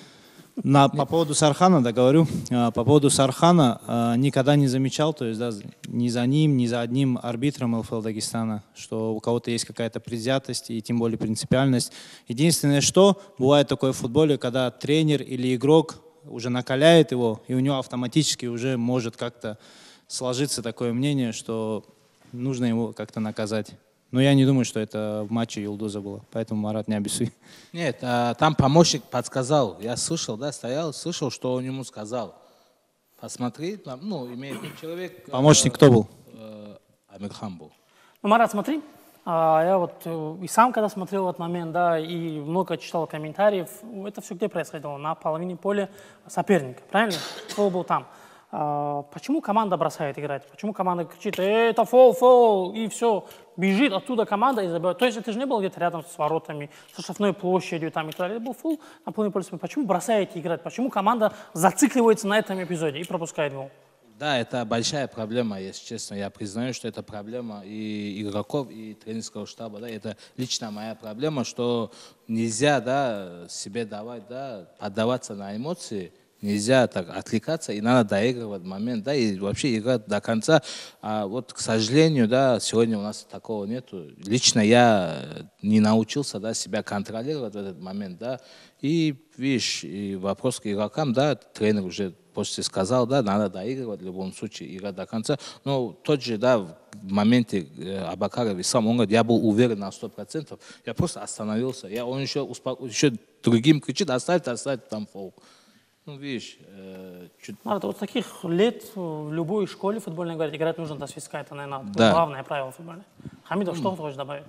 На, по поводу Сархана, да, говорю, по поводу Сархана никогда не замечал, то есть да, ни за ним, ни за одним арбитром ЛФЛ Дагестана, что у кого-то есть какая-то предвзятость и тем более принципиальность. Единственное, что бывает такое в футболе, когда тренер или игрок уже накаляет его, и у него автоматически уже может как-то сложиться такое мнение, что нужно его как-то наказать. Но я не думаю, что это в матче Юлдуза было, поэтому, Марат, не обессудь. Нет, а, там помощник подсказал. Я слышал, да, стоял, слышал, что он ему сказал. Посмотри, там, ну, имеет человек... Помощник кто был? Э, Амирхан был. Ну, Марат, смотри, а, я вот э, и сам, когда смотрел в этот момент, да, и много читал комментариев, это все где происходило? На половине поля соперника, правильно? Фол был там. А, почему команда бросает играть? Почему команда кричит, э, это фол, фол, и все, бежит оттуда команда и забивает? То есть это же не было где-то рядом с воротами, со штрафной площадью там и так далее. Это был фол на половине поля. Почему бросаете играть? Почему команда зацикливается на этом эпизоде и пропускает гол? Да, это большая проблема, если честно. Я признаю, что это проблема и игроков, и тренерского штаба. Да. Это лично моя проблема, что нельзя, да, себе давать, да, поддаваться на эмоции. Нельзя так отвлекаться, и надо доигрывать момент, да, и вообще играть до конца. А вот, к сожалению, да, сегодня у нас такого нету. Лично я не научился, да, себя контролировать в этот момент, да. И, видишь, и вопрос к игрокам, да, тренер уже после сказал, да, надо доигрывать в любом случае, играть до конца. Но тот же, да, в моменте Абакаров и сам, он говорит, я был уверен на сто процентов, я просто остановился. Я, он еще, успоко... еще другим кричит, оставьте, оставьте там фол. Ну, видишь, э, чуть... Марат, вот с таких лет в любой школе футбольной говорят, играть нужно до свистка, это, наверное, да. главное правило футбольное. Хамидов, mm. что ты хочешь добавить?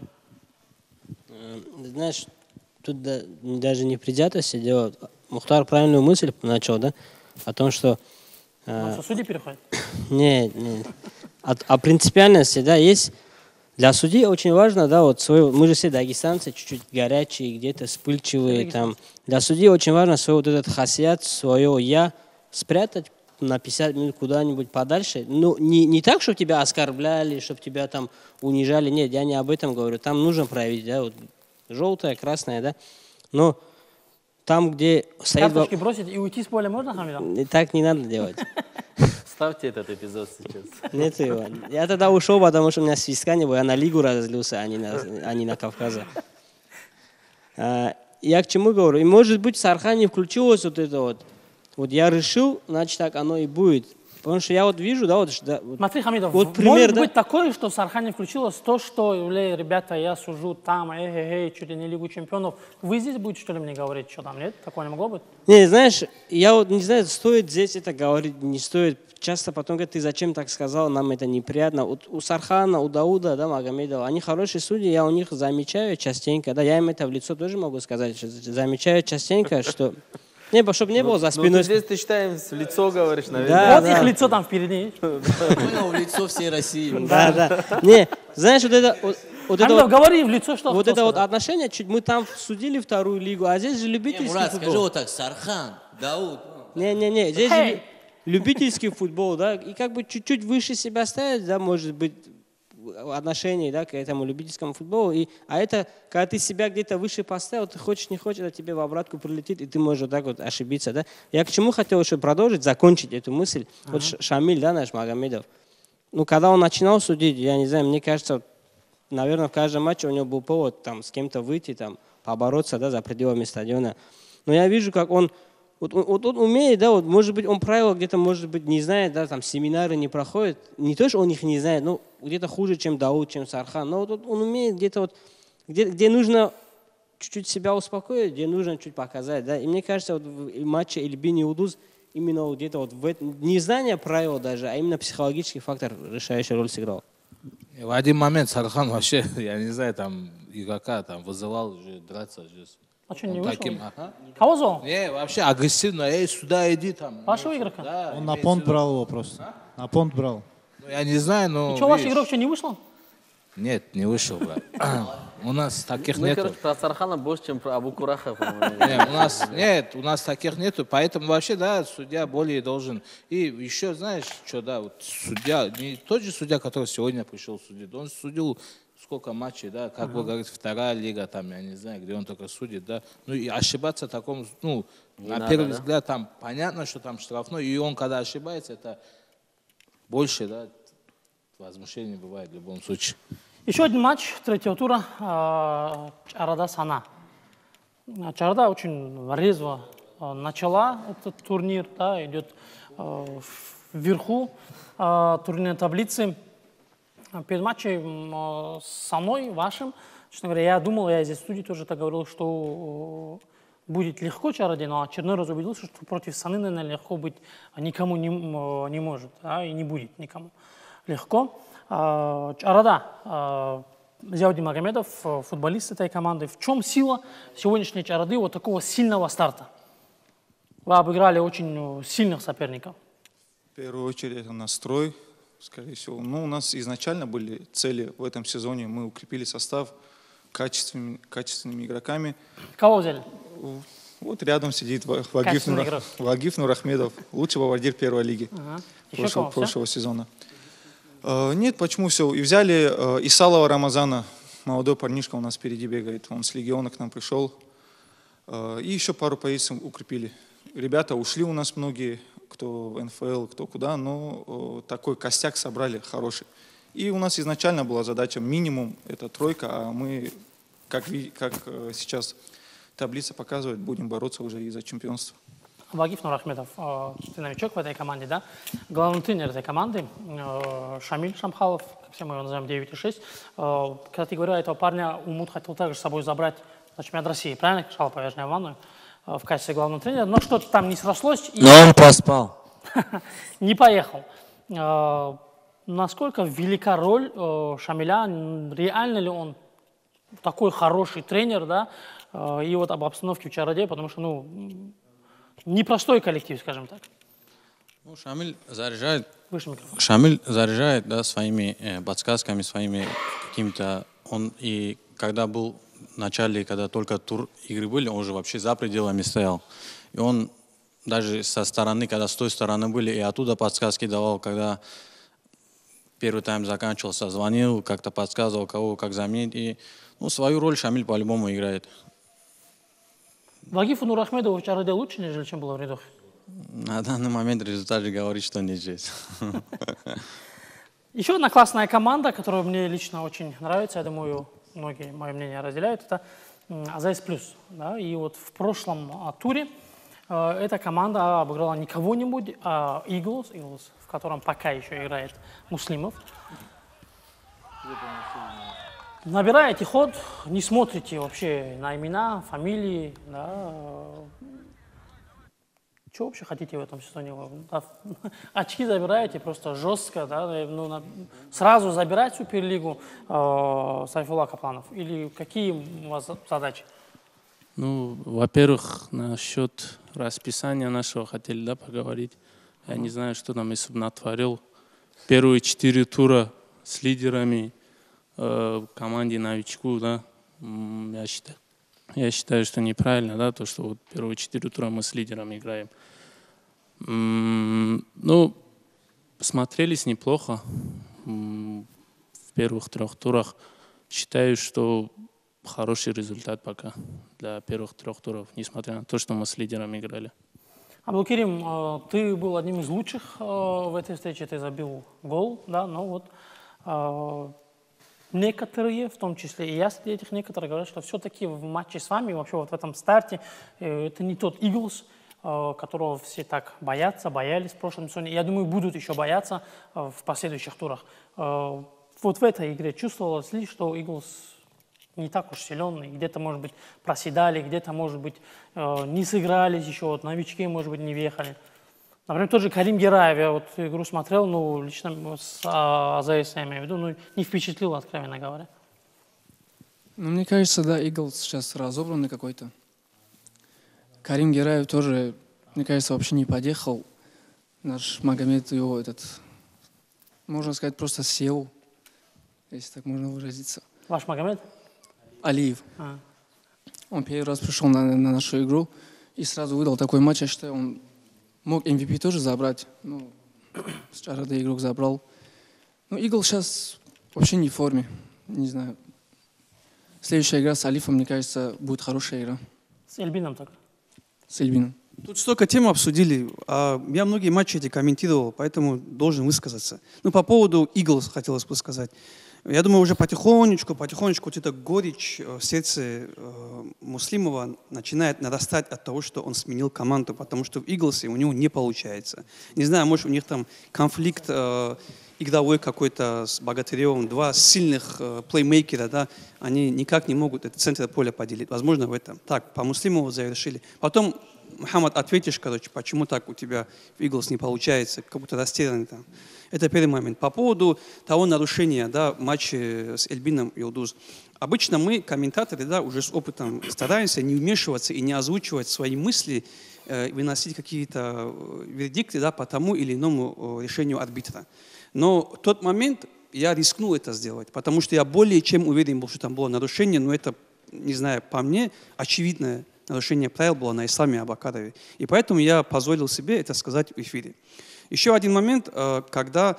Знаешь, тут да, даже не предвзятости дело. Мухтар правильную мысль начал, да, о том, что... Э, что судьи переходят? Нет, нет. О, о принципиальности, да, есть... Для судей очень важно, да, вот свой, мы же все дагестанцы, чуть-чуть горячие, где-то вспыльчивые, там. Для судей очень важно свой вот этот хасият, свое я спрятать на пятьдесят минут куда-нибудь подальше. Ну, не, не так, чтобы тебя оскорбляли, чтобы тебя там унижали, нет, я не об этом говорю. Там нужно проявить, да, вот желтое, красное, да, но там, где стоит... Карточки бросить и уйти с поля можно, Хамидов? Так не надо делать. Ставьте этот эпизод сейчас. Нет его. Я тогда ушел, потому что у меня свистка не было. Я на лигу разлился, а не на, а не на Кавказе. А, я к чему говорю? И может быть, в Сархане включилось вот это вот. Вот я решил, значит, так оно и будет. Потому что я вот вижу, да, вот... Да, вот Смотри, Хамидов, вот пример, может да? быть такое, что в Сархане включилось то, что, ребята, я сужу там, эй-эй-эй, чуть ли не Лигу чемпионов. Вы здесь будете, что ли, мне говорить, что там, нет? Такое не могло быть? Не, знаешь, я вот не знаю, стоит здесь это говорить, не стоит. Часто потом говорят, ты зачем так сказал, нам это неприятно. Вот у Сархана, у Дауда, да, Магомедова, они хорошие судьи, я у них замечаю частенько, да, я им это в лицо тоже могу сказать, что замечаю частенько, что... Не, чтобы не было за спиной. Ну, ты здесь, ты считаешь, в лицо говоришь, наверное. Да, вот да. их лицо там впереди. Понял, в лицо всей России. Да, да. Не, знаешь, вот это... Вот, вот это Хамидов, вот, говори в лицо, что вот это вот отношение, чуть мы там судили вторую лигу, а здесь же Не, любительский Мурат, футбол. скажи вот так, Сархан, Дауд. Не-не-не, здесь Hey. же любительский футбол, да, и как бы чуть-чуть выше себя ставить, да, может быть, отношение, да, к этому любительскому футболу. И, а это, когда ты себя где-то выше поставил, ты хочешь, не хочешь, это тебе в обратку прилетит, и ты можешь вот так вот ошибиться, да. Я к чему хотел еще продолжить, закончить эту мысль. Uh-huh. Вот Шамиль, да, наш Магомедов. Ну, когда он начинал судить, я не знаю, мне кажется, наверное, в каждом матче у него был повод там, с кем-то выйти, там, побороться, да, за пределами стадиона. Но я вижу, как он, вот, он, вот он умеет, да, вот, может быть, он правила где-то, может быть, не знает, да, там, семинары не проходит. Не то, что он их не знает, но где-то хуже, чем Дауд, чем Сархан. Но вот, вот он умеет где-то вот, где, где нужно чуть-чуть себя успокоить, где нужно чуть показать, да. И мне кажется, вот в матче Эльбини Удуз именно вот где-то вот в этом, не знание правил даже, а именно психологический фактор решающую роль сыграл. В один момент Сархан вообще, я не знаю, там игрока там вызывал уже драться. А что, не вышел? Таким, ага. Кого звал? Не, вообще агрессивно, эй, сюда иди там. Вашего игрока? Да, Он на понт брал его просто. А? На понт брал. Ну, я не знаю, но... И что, ваш видишь, игрок что, не вышел? Нет, не вышел, брат. У нас таких Мы, нету. короче, про Сархана больше, чем про Абу Кураха. Нет, у нас, нет, у нас таких нету, поэтому вообще, да, судья более должен. И еще, знаешь, что, да, вот судья, не тот же судья, который сегодня пришел судить, он судил сколько матчей, да, как вы говорите, вторая лига, там, я не знаю, где он только судит, да. Ну и ошибаться такому, ну, Не на надо, первый да? взгляд, там, понятно, что там штрафной, и он, когда ошибается, это больше, да, возмущений бывает в любом случае. Еще один матч третьего тура. э, Чарада Сана. Чарада очень резво э, начала этот турнир, да, идет э, вверху э, турнирной таблицы. Перед матчем э, с Саной, вашим, честно говоря, я думал, я здесь в студии тоже так говорил, что э, будет легко Чараде, но очередной раз убедился, что против Саны, наверное, легко быть никому не, э, не может, да, и не будет никому легко. Чарада, Зиаудин Магомедов, футболист этой команды. В чем сила сегодняшней Чарады вот такого сильного старта? Вы обыграли очень сильных соперников. В первую очередь это настрой, скорее всего. Ну, у нас изначально были цели в этом сезоне. Мы укрепили состав качественными, качественными игроками. Кого взяли? Вот рядом сидит Вагиф, Качественный Нур... Вагиф Нурахмедов, лучший бомбардир первой лиги Ага. прошлого, кого, прошлого сезона. Uh, нет, почему все? И взяли uh, Исалова Рамазана, молодой парнишка у нас впереди бегает, он с легиона к нам пришел. Uh, и еще пару позиций укрепили. Ребята ушли у нас многие, кто в эн эф эл, кто куда, но uh, такой костяк собрали хороший. И у нас изначально была задача минимум, это тройка, а мы, как, ви- как uh, сейчас таблица показывает, будем бороться уже и за чемпионство. Вагиф Нурахмедов, э, ты новичок в этой команде, да? Главный тренер этой команды, э, Шамиль Шамхалов, как все мы его называем, девять и шесть. Э, когда ты говорил, этого парня Умут хотел также с собой забрать на чемпионат России, правильно? Шалпа, я же не обманываю, э, в качестве главного тренера, но что-то там не срослось. И Но он проспал. не поехал. Э, насколько велика роль э, Шамиля? Реально ли он такой хороший тренер, да? Э, и вот об обстановке в Чараде, потому что, ну, непростой коллектив, скажем так. Ну, Шамиль заряжает, Выше микрофон. Шамиль заряжает, да, своими э, подсказками, своими какими-то. Он и когда был в начале, когда только тур игры были, он уже вообще за пределами стоял. И он даже со стороны, когда с той стороны были, и оттуда подсказки давал, когда первый тайм заканчивался, звонил, как-то подсказывал, кого как заменить. И, ну, свою роль Шамиль по-любому играет. Вагифу Нурахмедову в Чараде лучше, нежели чем было в рядах? На данный момент результат же говорит, что не здесь. Еще одна классная команда, которая мне лично очень нравится, я думаю, многие мое мнение разделяют, это АЗС Плюс. Да? И вот в прошлом а, туре э, эта команда обыграла не кого-нибудь, а Eagles, Eagles, в котором пока еще играет Муслимов. Набираете ход, не смотрите вообще на имена, фамилии, да. Что вообще хотите в этом сезоне? Да, очки забираете просто жестко, да, ну, на, сразу забирать Суперлигу э, Сайфулла Капланов? Или какие у вас задачи? Ну, во-первых, насчет расписания нашего хотели, да, поговорить. Я не знаю, что там Исуб натворил. Первые четыре тура с лидерами э, команде новичку, да, я считаю, я считаю, что неправильно, да, то, что вот первые четыре тура мы с лидерами играем. М-м, ну, смотрелись неплохо м-м, в первых трех турах. Считаю, что хороший результат пока для первых трех туров, несмотря на то, что мы с лидерами играли. Абдулкерим, э, ты был одним из лучших э, в этой встрече, ты забил гол, да, но вот э, некоторые, в том числе и я среди этих некоторых, говорят, что все-таки в матче с вами, вообще вот в этом старте, э, это не тот Иглс, э, которого все так боятся, боялись в прошлом сезоне. Я думаю, будут еще бояться э, в последующих турах. Э, вот в этой игре чувствовалось ли, что Иглс не так уж силен, и где-то, может быть, проседали, где-то, может быть, э, не сыгрались еще, вот, новички, может быть, не въехали. Например, тот же Карим Гераев, я вот игру смотрел, ну, лично с а, АЗС, я имею в виду, ну, не впечатлил, откровенно говоря. Ну, мне кажется, да, Иглс сейчас разобранный какой-то. Карим Гераев тоже, мне кажется, вообще не подъехал. Наш Магомед его этот, можно сказать, просто сел, если так можно выразиться. Ваш Магомед? Алиев. А. Он первый раз пришел на, на нашу игру и сразу выдал такой матч, я считаю, он мог эм ви пи тоже забрать. Ну, с Чарада игрок забрал. Ну, Игл сейчас вообще не в форме. Не знаю. Следующая игра с Алифом, мне кажется, будет хорошая игра. С Эльбином только? С Эльбином. Тут столько тем обсудили. А я многие матчи эти комментировал, поэтому должен высказаться. Ну, по поводу Иглс хотелось бы сказать. Я думаю, уже потихонечку, потихонечку вот эта горечь в сердце э, Муслимова начинает нарастать от того, что он сменил команду, потому что в Иглсе у него не получается. Не знаю, может, у них там конфликт э, игровой какой-то с Богатыревым, два сильных э, плеймейкера, да, они никак не могут этот центр поля поделить. Возможно, в этом. Так, по Муслимову завершили. Потом, Мухаммад, ответишь, короче, почему так у тебя в Иглс не получается, как будто растерянный там. Это первый момент. По поводу того нарушения, да, матча с Эльбином и Илдуз. Обычно мы, комментаторы, да, уже с опытом стараемся не вмешиваться и не озвучивать свои мысли, э, выносить какие-то вердикты, да, по тому или иному решению арбитра. Но в тот момент я рискнул это сделать, потому что я более чем уверен был, что там было нарушение, но это, не знаю, по мне, очевидное нарушение правил было на Исламе Абакарове. И поэтому я позволил себе это сказать в эфире. Еще один момент, когда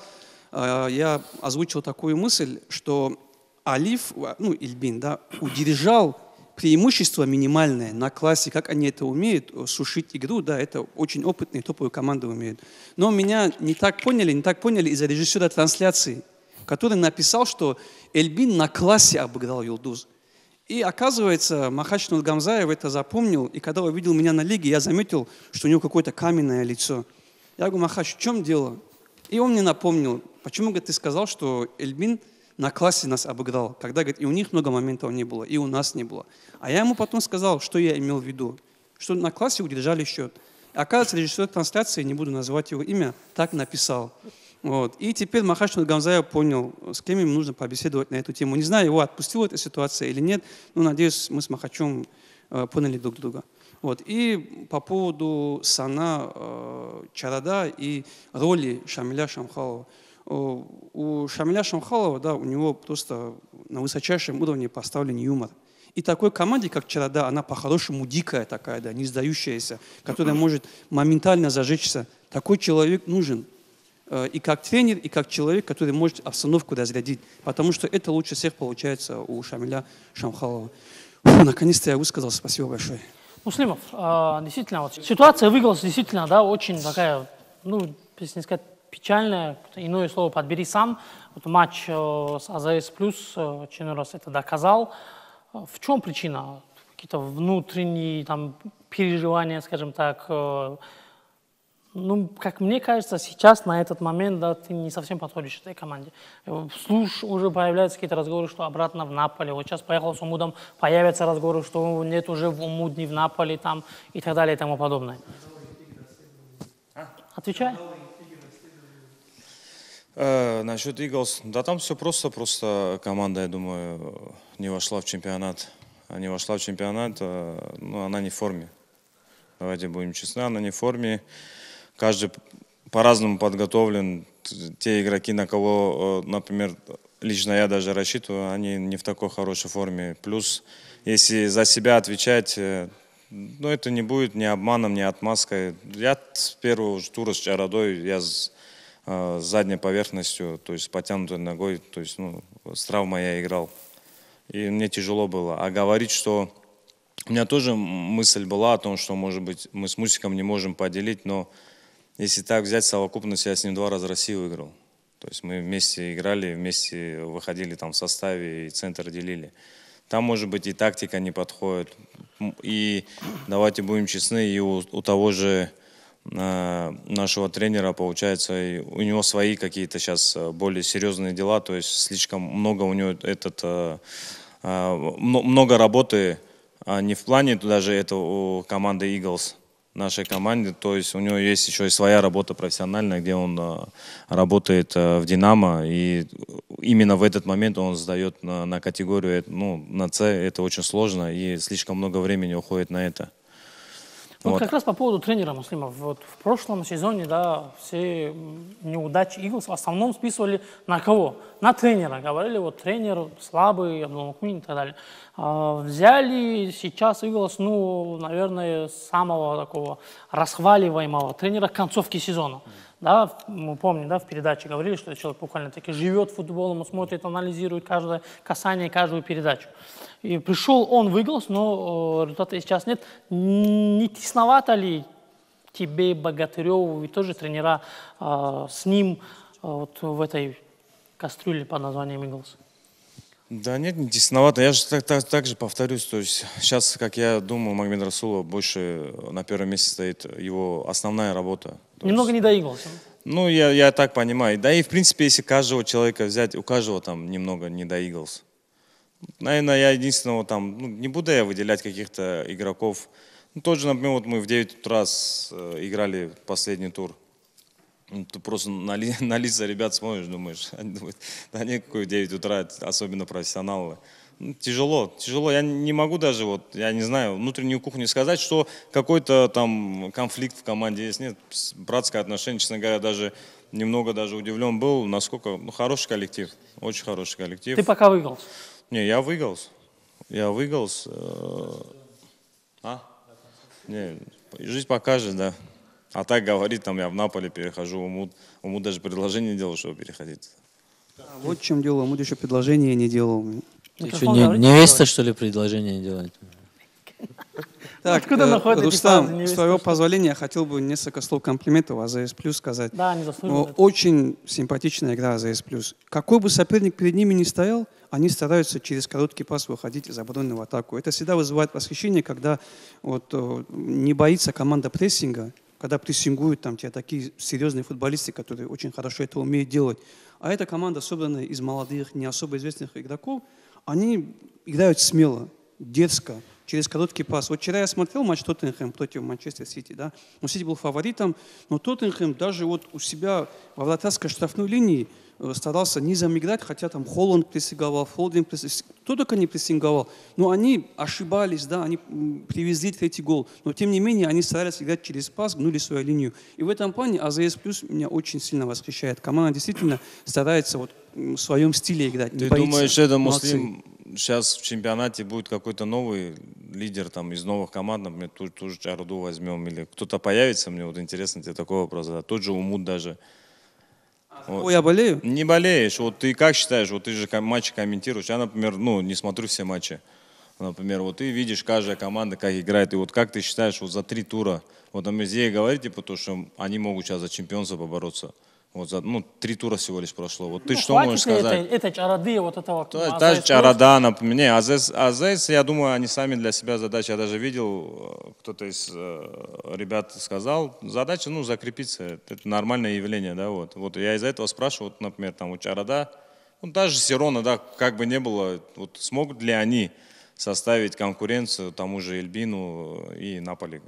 я озвучил такую мысль, что Алиф, ну, Эльбин, да, удержал преимущество минимальное на классе, как они это умеют, сушить игру, да, это очень опытные топовые команды умеют. Но меня не так поняли, не так поняли из-за режиссера трансляции, который написал, что Эльбин на классе обыграл Юлдуз. И оказывается, Махач Нургамзаев это запомнил, и когда увидел меня на лиге, я заметил, что у него какое-то каменное лицо. Я говорю: Махач, в чем дело? И он мне напомнил, почему, говорит, ты сказал, что Эльбин на классе нас обыграл, когда, говорит, и у них много моментов не было, и у нас не было. А я ему потом сказал, что я имел в виду, что на классе удержали счет. Оказывается, режиссер трансляции, не буду называть его имя, так написал. Вот. И теперь Махач Нургамзаев понял, с кем ему нужно побеседовать на эту тему. Не знаю, его отпустила эта ситуация или нет, но, надеюсь, мы с Махачом э, поняли друг друга. Вот. И по поводу Сана, э, Чарада и роли Шамиля Шамхалова. О, у Шамиля Шамхалова, да, у него просто на высочайшем уровне поставлен юмор. И такой команде, как Чарада, она по-хорошему дикая такая, да, не сдающаяся, которая может моментально зажечься. Такой человек нужен. И как тренер, и как человек, который может обстановку разрядить. Потому что это лучше всех получается у Шамиля Шамхалова. Фу, наконец-то я высказал. Спасибо большое. Муслимов, э, действительно, вот, ситуация выигралась действительно, да, очень такая, ну, если не сказать печальная, иное слово подбери сам. Вот матч э, с АЗС плюс э, очередной раз это доказал. В чем причина? Какие-то внутренние там переживания, скажем так. Э, ну, как мне кажется, сейчас на этот момент, да, ты не совсем подходишь этой команде. Слушай, уже появляются какие-то разговоры, что обратно в Наполе. Вот сейчас поехал с Умудом, появятся разговоры, что нет уже в Умуд, не в Наполе там и так далее и тому подобное. Отвечай. Э, насчет Иглс, да там все просто, просто команда, я думаю, не вошла в чемпионат. Не вошла в чемпионат, э, ну, она не в форме. Давайте будем честны, она не в форме. Каждый по-разному подготовлен. Те игроки, на кого, например, лично я даже рассчитываю, они не в такой хорошей форме. Плюс, если за себя отвечать, ну, это не будет ни обманом, ни отмазкой. Я с первого тура с Чарадой, я с, с задней поверхностью, то есть с потянутой ногой, то есть, ну, с травмой я играл. И мне тяжело было. А говорить, что... У меня тоже мысль была о том, что, может быть, мы с Мусиком не можем поделить, но если так взять совокупность, я с ним два раза Россию выиграл. То есть мы вместе играли, вместе выходили там в составе и центр делили. Там, может быть, и тактика не подходит. И давайте будем честны, и у, у того же э, нашего тренера, получается, и у него свои какие-то сейчас более серьезные дела, то есть слишком много у него этот, э, э, много работы, а не в плане даже это у команды Eagles, нашей команде, то есть у него есть еще и своя работа профессиональная, где он э, работает э, в «Динамо», и именно в этот момент он сдает на, на категорию, ну, на С, это очень сложно, и слишком много времени уходит на это. Вот, Вот. Как раз по поводу тренера Муслима. Вот в прошлом сезоне, да, все неудачи Eagles в основном списывали на кого? На тренера. Говорили, вот тренер слабый, Абдулмукмин и так далее. А, взяли сейчас Eagles, ну, наверное, самого такого расхваливаемого тренера концовки сезона. Да, мы помним, да, в передаче говорили, что человек буквально-таки живет футболом, смотрит, анализирует каждое касание, каждую передачу. И пришел он в Eagles, но результата сейчас нет. Не тесновато ли тебе, Богатыреву, и тоже тренера э, с ним э, вот в этой кастрюле под названием Eagles? Да нет, не тесновато. Я же так, так, так же повторюсь. То есть сейчас, как я думаю, Магомед Расулов больше на первом месте стоит его основная работа. То Немного есть, не до Eagles. Ну, я, я так понимаю. Да и, в принципе, если каждого человека взять, у каждого там немного не до Eagles. Наверное, я единственного там, ну, не буду я выделять каких-то игроков. Ну, тот же, например, вот мы в девять утра с, э, играли последний тур. Ну, ты просто на, ли, на лица ребят смотришь, думаешь, они думают, да никакой девять утра, особенно профессионалы. Ну, тяжело, тяжело. Я не могу даже, вот, я не знаю, внутреннюю кухню сказать, что какой-то там конфликт в команде есть. Нет, братское отношение, честно говоря, даже немного даже удивлен был, насколько, ну, хороший коллектив, очень хороший коллектив. Ты пока в Eagles? Не, я в Eagles. Я в Eagles. Э, а? Не, жизнь покажет, да. А так говорит, там я в Наполе перехожу, Умуд, Умуд даже предложение делал, чтобы переходить. Вот в чем дело, Умуд еще предложение не делал. Ты что, не, невеста, что ли, предложение делать? Так, Откуда э, находят эти Рустам, фразы, с невеста, твоего что? позволения я хотел бы несколько слов комплиментов АЗС Плюс сказать. Да, они заслуживают. Очень симпатичная игра АЗС Плюс. Какой бы соперник перед ними ни стоял, они стараются через короткий пас выходить из обороны в атаку. Это всегда вызывает восхищение, когда вот, э, не боится команда прессинга, когда прессингуют там те такие серьезные футболисты, которые очень хорошо это умеют делать. А эта команда, собранная из молодых, не особо известных игроков, они играют смело, дерзко, через короткий пас. Вот вчера я смотрел матч Тоттенхэм против Манчестер Сити, да. Ну, Сити был фаворитом, но Тоттенхэм даже вот у себя во вратарской штрафной линии э, старался низом играть, хотя там Холланд прессинговал, Фолдинг прессинговал, кто только не прессинговал. Но они ошибались, да, они м, привезли третий гол. Но тем не менее они старались играть через пас, гнули свою линию. И в этом плане АЗС Плюс меня очень сильно восхищает. Команда действительно старается вот в своем стиле играть. Ты думаешь, это Муслим сейчас в чемпионате будет какой-то новый лидер там из новых команд, например, ту, ту же Чаруду возьмем, или кто-то появится, мне вот интересно тебе такой вопрос, да, тот же Умуд даже. Вот. Ой, я болею? Не болеешь, вот ты как считаешь, вот ты же матчи комментируешь, я, например, ну, не смотрю все матчи, например, вот ты видишь каждая команда, как играет, и вот как ты считаешь, вот за три тура, вот там здесь говорите, потому что они могут сейчас за чемпионство побороться. Вот за, ну, три тура всего лишь прошло. Вот ты Ну, что можешь сказать? Это, это чарады, вот это вот. То, та же чарада, например. Не, АЗС, АЗС, я думаю, они сами для себя задача. Я даже видел, кто-то из э, ребят сказал, задача, ну, закрепиться. Это нормальное явление, да, вот. Вот я из-за этого спрашиваю, вот, например, там у чарада, ну, даже Сирона, да, как бы не было, вот смогут ли они составить конкуренцию тому же Эльбину и Наполи?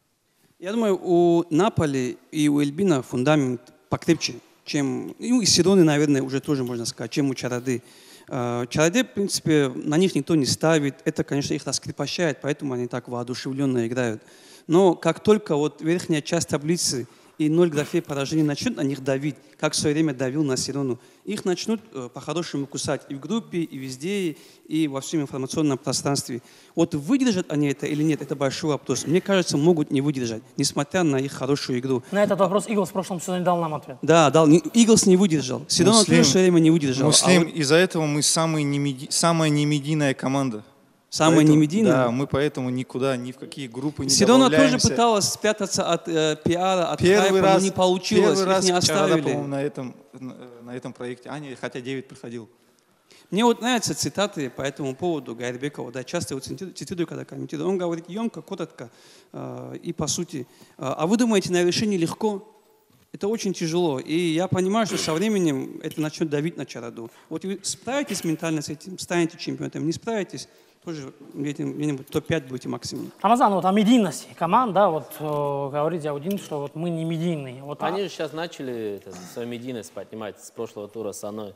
Я думаю, у Наполи и у Эльбина фундамент покрепче, чем, ну, и Сироны, наверное, уже тоже можно сказать, чем у Чарады. Чараде, в принципе, на них никто не ставит, это, конечно, их раскрепощает, поэтому они так воодушевленно играют. Но как только вот верхняя часть таблицы и ноль графе поражений начнут на них давить, как в свое время давил на Сирону, их начнут э, по-хорошему кусать и в группе, и везде, и во всем информационном пространстве. Вот выдержат они это или нет, это большой вопрос. Мне кажется, могут не выдержать, несмотря на их хорошую игру. На этот вопрос Иглс в прошлом сезоне дал нам ответ. Да, дал. Иглс не выдержал. Сирона тоже в свое время не выдержал. Муслим, а вот... из-за этого мы самый немеди... самая немедийная команда. Самая Поэтому- немедийная. Да, мы поэтому никуда, ни в какие группы не Сидона тоже добавляемся. пыталась спрятаться от э, пиара, от Первый хайпа, раз, но не получилось, первый их раз не Чарада, оставили. по-моему, на этом, на, на этом проекте. А, нет, хотя девять приходил. Мне вот нравятся цитаты по этому поводу Гайрбекова. Да, часто его цити- цитирую, когда комментирую. Он говорит емко, коротко э, и по сути. Э, а вы думаете, на решение легко? Это очень тяжело. И я понимаю, что со временем это начнет давить на Чараду. Вот вы справитесь ментально с этим, станете чемпионом, не справитесь, тоже где-нибудь топ пять будете максимум. Рамазан, вот о медийности команд, да, вот э, говорит Зиаудин, что вот мы не медийные. Вот, Они же сейчас начали это, свою медийность поднимать с прошлого тура с Аной.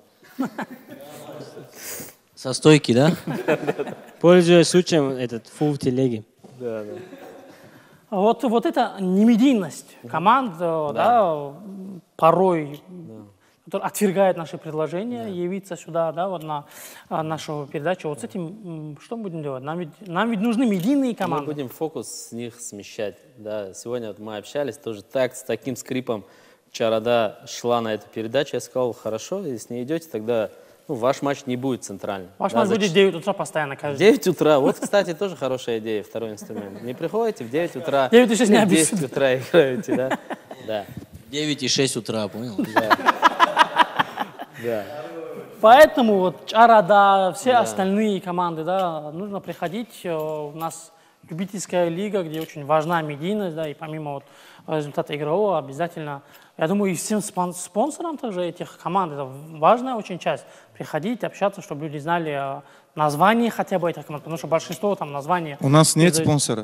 Со стойки, да? Пользуясь случаем, этот фу в телеге. Да, да. Вот, вот эта немедийность команд, да, да, порой, которая отвергает наши предложения, явиться сюда, да, вот на а, нашу передачу. Вот с этим м, что мы будем делать? Нам ведь, нам ведь нужны медийные команды. Мы будем фокус с них смещать. Да. Сегодня вот мы общались тоже так, с таким скрипом. Чарада шла на эту передачу, я сказал, хорошо, если не идете, тогда ну, ваш матч не будет центральным. Ваш Да, матч за будет в девять утра постоянно каждый день. девять утра. Вот, кстати, тоже хорошая идея, второй инструмент. Не приходите в девять утра, девять и шесть не в обязательно. десять утра играете, да? Да. девять и шесть утра, понял? Да. Да. Поэтому вот Чарада, все Да. остальные команды, да, нужно приходить. Э, У нас любительская лига, где очень важна медийность, да, и помимо вот результата игрового обязательно, я думаю, и всем спон- спонсорам также этих команд, это важная очень часть, приходить, общаться, чтобы люди знали э, название хотя бы этих команд, потому что большинство там названия... У нас нет передают- спонсора.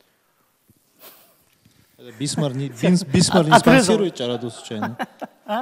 Бисмар не, Бинс- Бисмар не Отрезал. спонсирует Чараду случайно? А?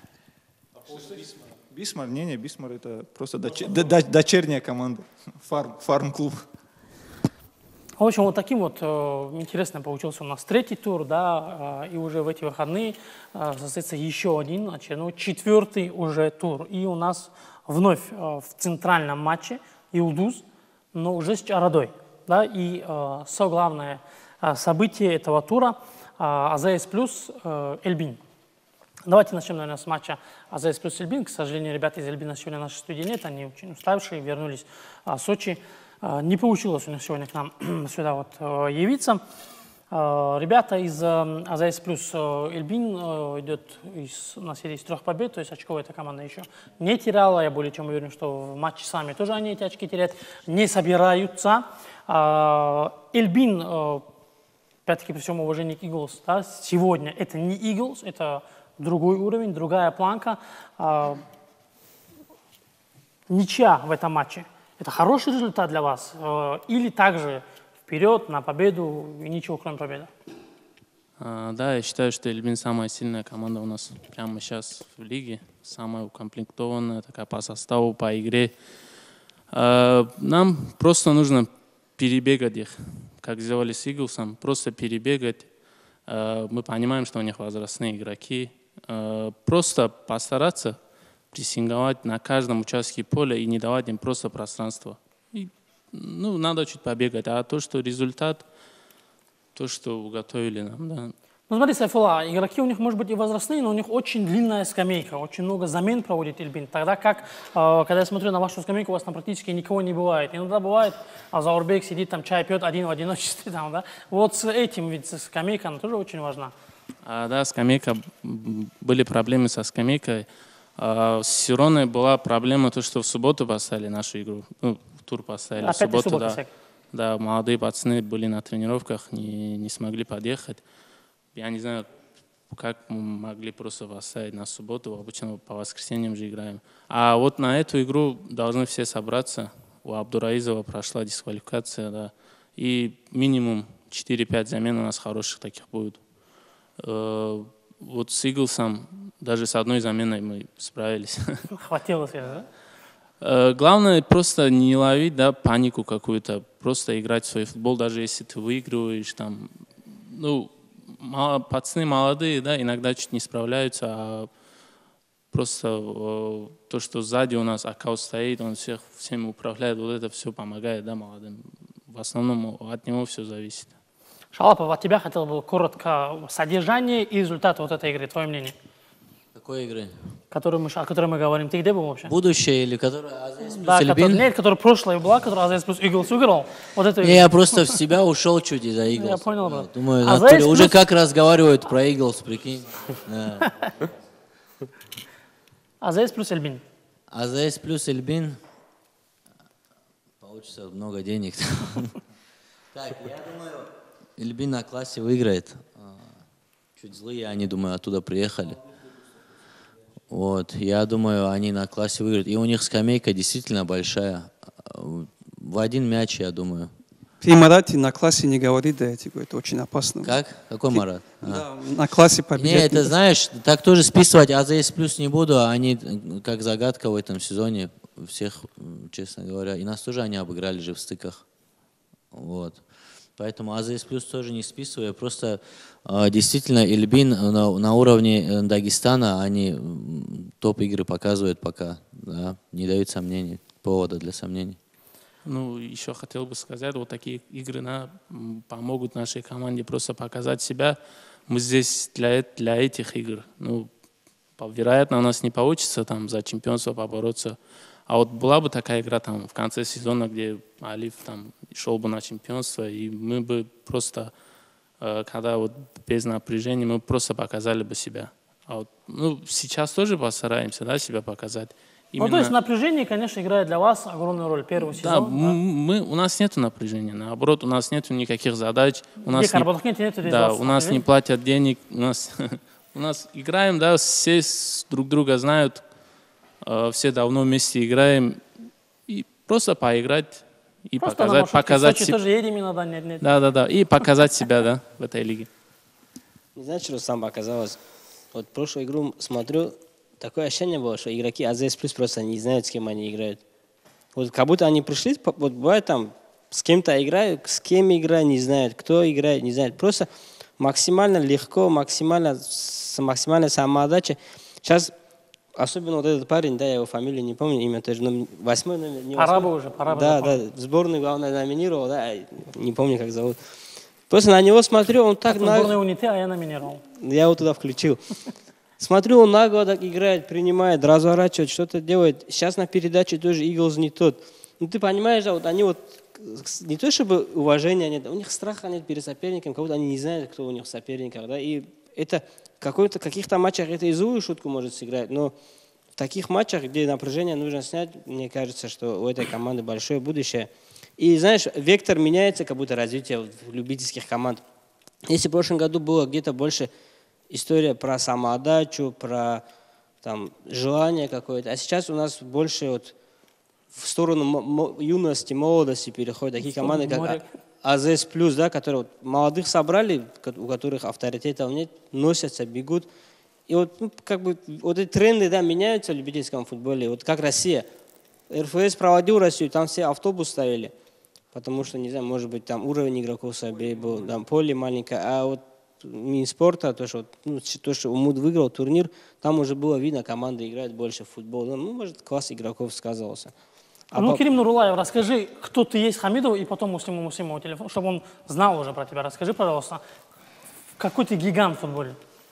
Бисмар, не, не, Бисмар это просто доче- д- д- дочерняя команда, фарм, фарм-клуб. В общем, вот таким вот э, интересным получился у нас третий тур, да, э, и уже в эти выходные э, состоится еще один, очередной, четвертый уже тур. И у нас вновь э, в центральном матче Илдуз, но уже с Чарадой, да, и э, самое главное э, событие этого тура э, АЗС плюс э, Эльбин. Давайте начнем, наверное, с матча АЗС плюс Эльбин. К сожалению, ребята из Эльбина сегодня в нашей студии нет, они очень уставшие, вернулись в Сочи. А, Не получилось у них сегодня к нам сюда вот э, явиться. А, Ребята из э, АЗС плюс э, Эльбин э, идет из, на серии из трех побед, то есть очковая эта команда еще не теряла. Я более чем уверен, что в матче сами тоже они эти очки терять не собираются. А, Эльбин, э, опять-таки при всем уважении к Иглс, да, сегодня это не Иглс, это другой уровень, другая планка. А, Ничья в этом матче – это хороший результат для вас? Э, Или также вперед на победу и ничего, кроме победы? А, да, я считаю, что Эльбин самая сильная команда у нас прямо сейчас в лиге. Самая укомплектованная, такая по составу, по игре. А, нам просто нужно перебегать их, как сделали с Иглсом. Просто перебегать. А, мы понимаем, что у них возрастные игроки. А, просто постараться прессинговать на каждом участке поля и не давать им просто пространство. И, ну, надо чуть побегать. А то, что результат, то, что уготовили нам, да. Ну смотри, Сайфулла, игроки у них, может быть, и возрастные, но у них очень длинная скамейка, очень много замен проводит Эльбин. Тогда как, э, когда я смотрю на вашу скамейку, у вас там практически никого не бывает. Иногда бывает, а Заурбек сидит там, чай пьет один в одиночестве. Там, да? Вот с этим ведь скамейка, она тоже очень важна. А, да, скамейка, м, были проблемы со скамейкой. А, с Сироной была проблема, то, что в субботу поставили нашу игру, ну, в тур поставили. Опять в субботу, в субботу да. всяк. Да, молодые пацаны были на тренировках, не, не смогли подъехать. Я не знаю, как мы могли просто поставить на субботу, обычно по воскресеньям же играем. А вот на эту игру должны все собраться. У Абдураизова прошла дисквалификация, да. И минимум четыре-пять замен у нас хороших таких будет. Э, Вот с Иглсом даже с одной заменой мы справились. Хватило себе, да? Э, Главное просто не ловить, да, панику какую-то, просто играть в свой футбол, даже если ты выигрываешь, там, ну, мало, пацаны молодые, да, иногда чуть не справляются, а просто э, то, что сзади у нас Акау стоит, он всех всем управляет, вот это все помогает, да, молодым. В основном от него все зависит. Шалапов, от тебя хотел бы коротко содержание и результат вот этой игры, твое мнение? Какой игры? Который мы, о которой мы говорим. Ты где был вообще? Будущее или который АЗС плюс Да, Эльбин? который, нет, который прошлое была, которая АЗС плюс Иглс выиграл. Вот это... Не, я просто в себя ушел чуть из-за Иглс. Я понял, брат. Думаю, АЗС натуре, уже плюс- как разговаривают про Иглс, прикинь. Да. АЗС плюс Эльбин. АЗС плюс Эльбин. Получится много денег. Так, я думаю, Эльбин на классе выиграет. Чуть злые они, думаю, оттуда приехали. Вот, я думаю, они на классе выиграют. И у них скамейка действительно большая. В один мяч, я думаю. Ты, Марат, на классе не говори, да, я тебе говорю, это очень опасно. Как? Какой Ты- Марат? Да, А. на классе победить. Не, это знаешь, так тоже списывать АЗС плюс не буду. Они как загадка в этом сезоне. Всех, честно говоря. И нас тоже они обыграли же в стыках. Вот. Поэтому АЗС плюс тоже не списываю. Просто э, действительно Эльбин на, на уровне Дагестана, они м, топ-игры показывают пока. Да, не дают сомнений, повода для сомнений. Ну, еще хотел бы сказать, вот такие игры на, м, помогут нашей команде просто показать себя. Мы здесь для, эт- для этих игр. Ну, по- вероятно, у нас не получится там за чемпионство побороться. А вот была бы такая игра там в конце сезона, где Алиф там шел бы на чемпионство, и мы бы просто, э, когда вот без напряжения, мы просто показали бы себя. А вот, ну, сейчас тоже постараемся, да, себя показать. Ну, то есть напряжение, конечно, играет для вас огромную роль первого Да, сезона. м- мы, у нас нет напряжения, наоборот, у нас нет никаких задач. У нас Где не, работать нет, нет, да, нет, у нас нет. не платят денег, у нас, у нас играем, да, все с- друг друга знают, э, все давно вместе играем, и просто поиграть и Просто на показать, маршрутке показать в Сочи себя. тоже едем иногда, нет, нет. Да, да, да, и показать себя, да, в этой лиге. Не знаешь, что сам оказалось? Вот прошлую игру смотрю, такое ощущение было, что игроки АЗС Плюс просто не знают, с кем они играют. Вот как будто они пришли, по- вот бывает там, с кем-то играют, с кем играют, не знают, кто играет, не знают. Просто максимально легко, максимально, с максимальной самоотдачей. Сейчас, особенно вот этот парень, да, я его фамилию не помню, имя тоже, но восьмой номер, не Пора восьмой. бы уже, пора бы Да, да, запомнить. в сборную, главное, номинировал, да, не помню, как зовут. Просто на него смотрю, он так... Так, на- сборная униты, а я номинировал. Я его туда включил. Смотрю, он нагло так играет, принимает, разворачивает, что-то делает. Сейчас на передаче тоже Иглс не тот. Ну ты понимаешь, да, вот они вот не то чтобы уважения нет, у них страха нет перед соперником, как будто они не знают, кто у них в соперниках, да. И это в какой-то каких-то матчах это и злую шутку может сыграть, но в таких матчах, где напряжение нужно снять, мне кажется, что у этой команды большое будущее. И знаешь, вектор меняется, как будто развитие в любительских команд. Если в прошлом году было где-то больше история про самоотдачу, про там, желание какое-то, а сейчас у нас больше вот в сторону мо- мо- юности, молодости переходят такие сторону команды, как моря. А- АЗС Плюс, да, которые вот молодых собрали, ко- у которых авторитетов нет, носятся, бегут. И вот ну, как бы вот эти тренды, да, меняются в любительском футболе. Вот как Россия. РФС проводил Россию, там все автобус ставили, потому что, не знаю, может быть, там уровень игроков слабее был, там поле маленькое, а вот Минспорта, то, что, ну, то, что УМУД выиграл турнир, там уже было видно, команда играет больше в футбол. Ну, может, класс игроков сказывался. А ну, по- Керим Нурулаев, расскажи, кто ты есть Хамидову, и потом Муслиму Муслимову телефон, чтобы он знал уже про тебя. Расскажи, пожалуйста, какой ты гигант в футболе?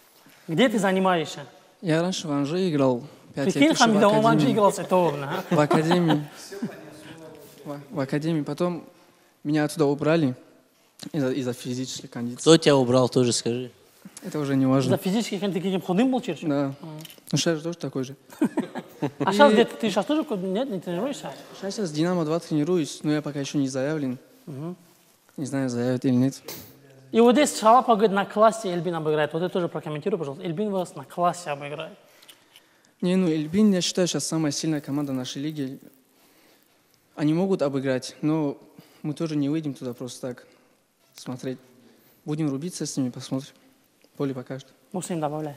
Где ты занимаешься? Я раньше в Анже играл. пять лет Прикинь, еще в Хамидов в Анже академии. играл, это огненно, а? В академии. В, в академии. Потом меня оттуда убрали из-за из физической кондиции. Кто тебя убрал, тоже скажи. Это уже не важно. За физических ты каким худым был, черчу? Да. Ну, сейчас тоже такой же. А сейчас где ты? Ты сейчас тоже нет, не тренируешься? Сейчас я с Динамо два тренируюсь, но я пока еще не заявлен. Не знаю, заявят или нет. И вот здесь Шалапа говорит, на классе Эльбин обыграет. Вот это тоже прокомментируй, пожалуйста. Эльбин вас на классе обыграет. Не, ну Эльбин, я считаю, сейчас самая сильная команда нашей лиги. Они могут обыграть, но мы тоже не выйдем туда просто так смотреть. Будем рубиться с ними, посмотрим. Поле покажет. Муслим, добавляй.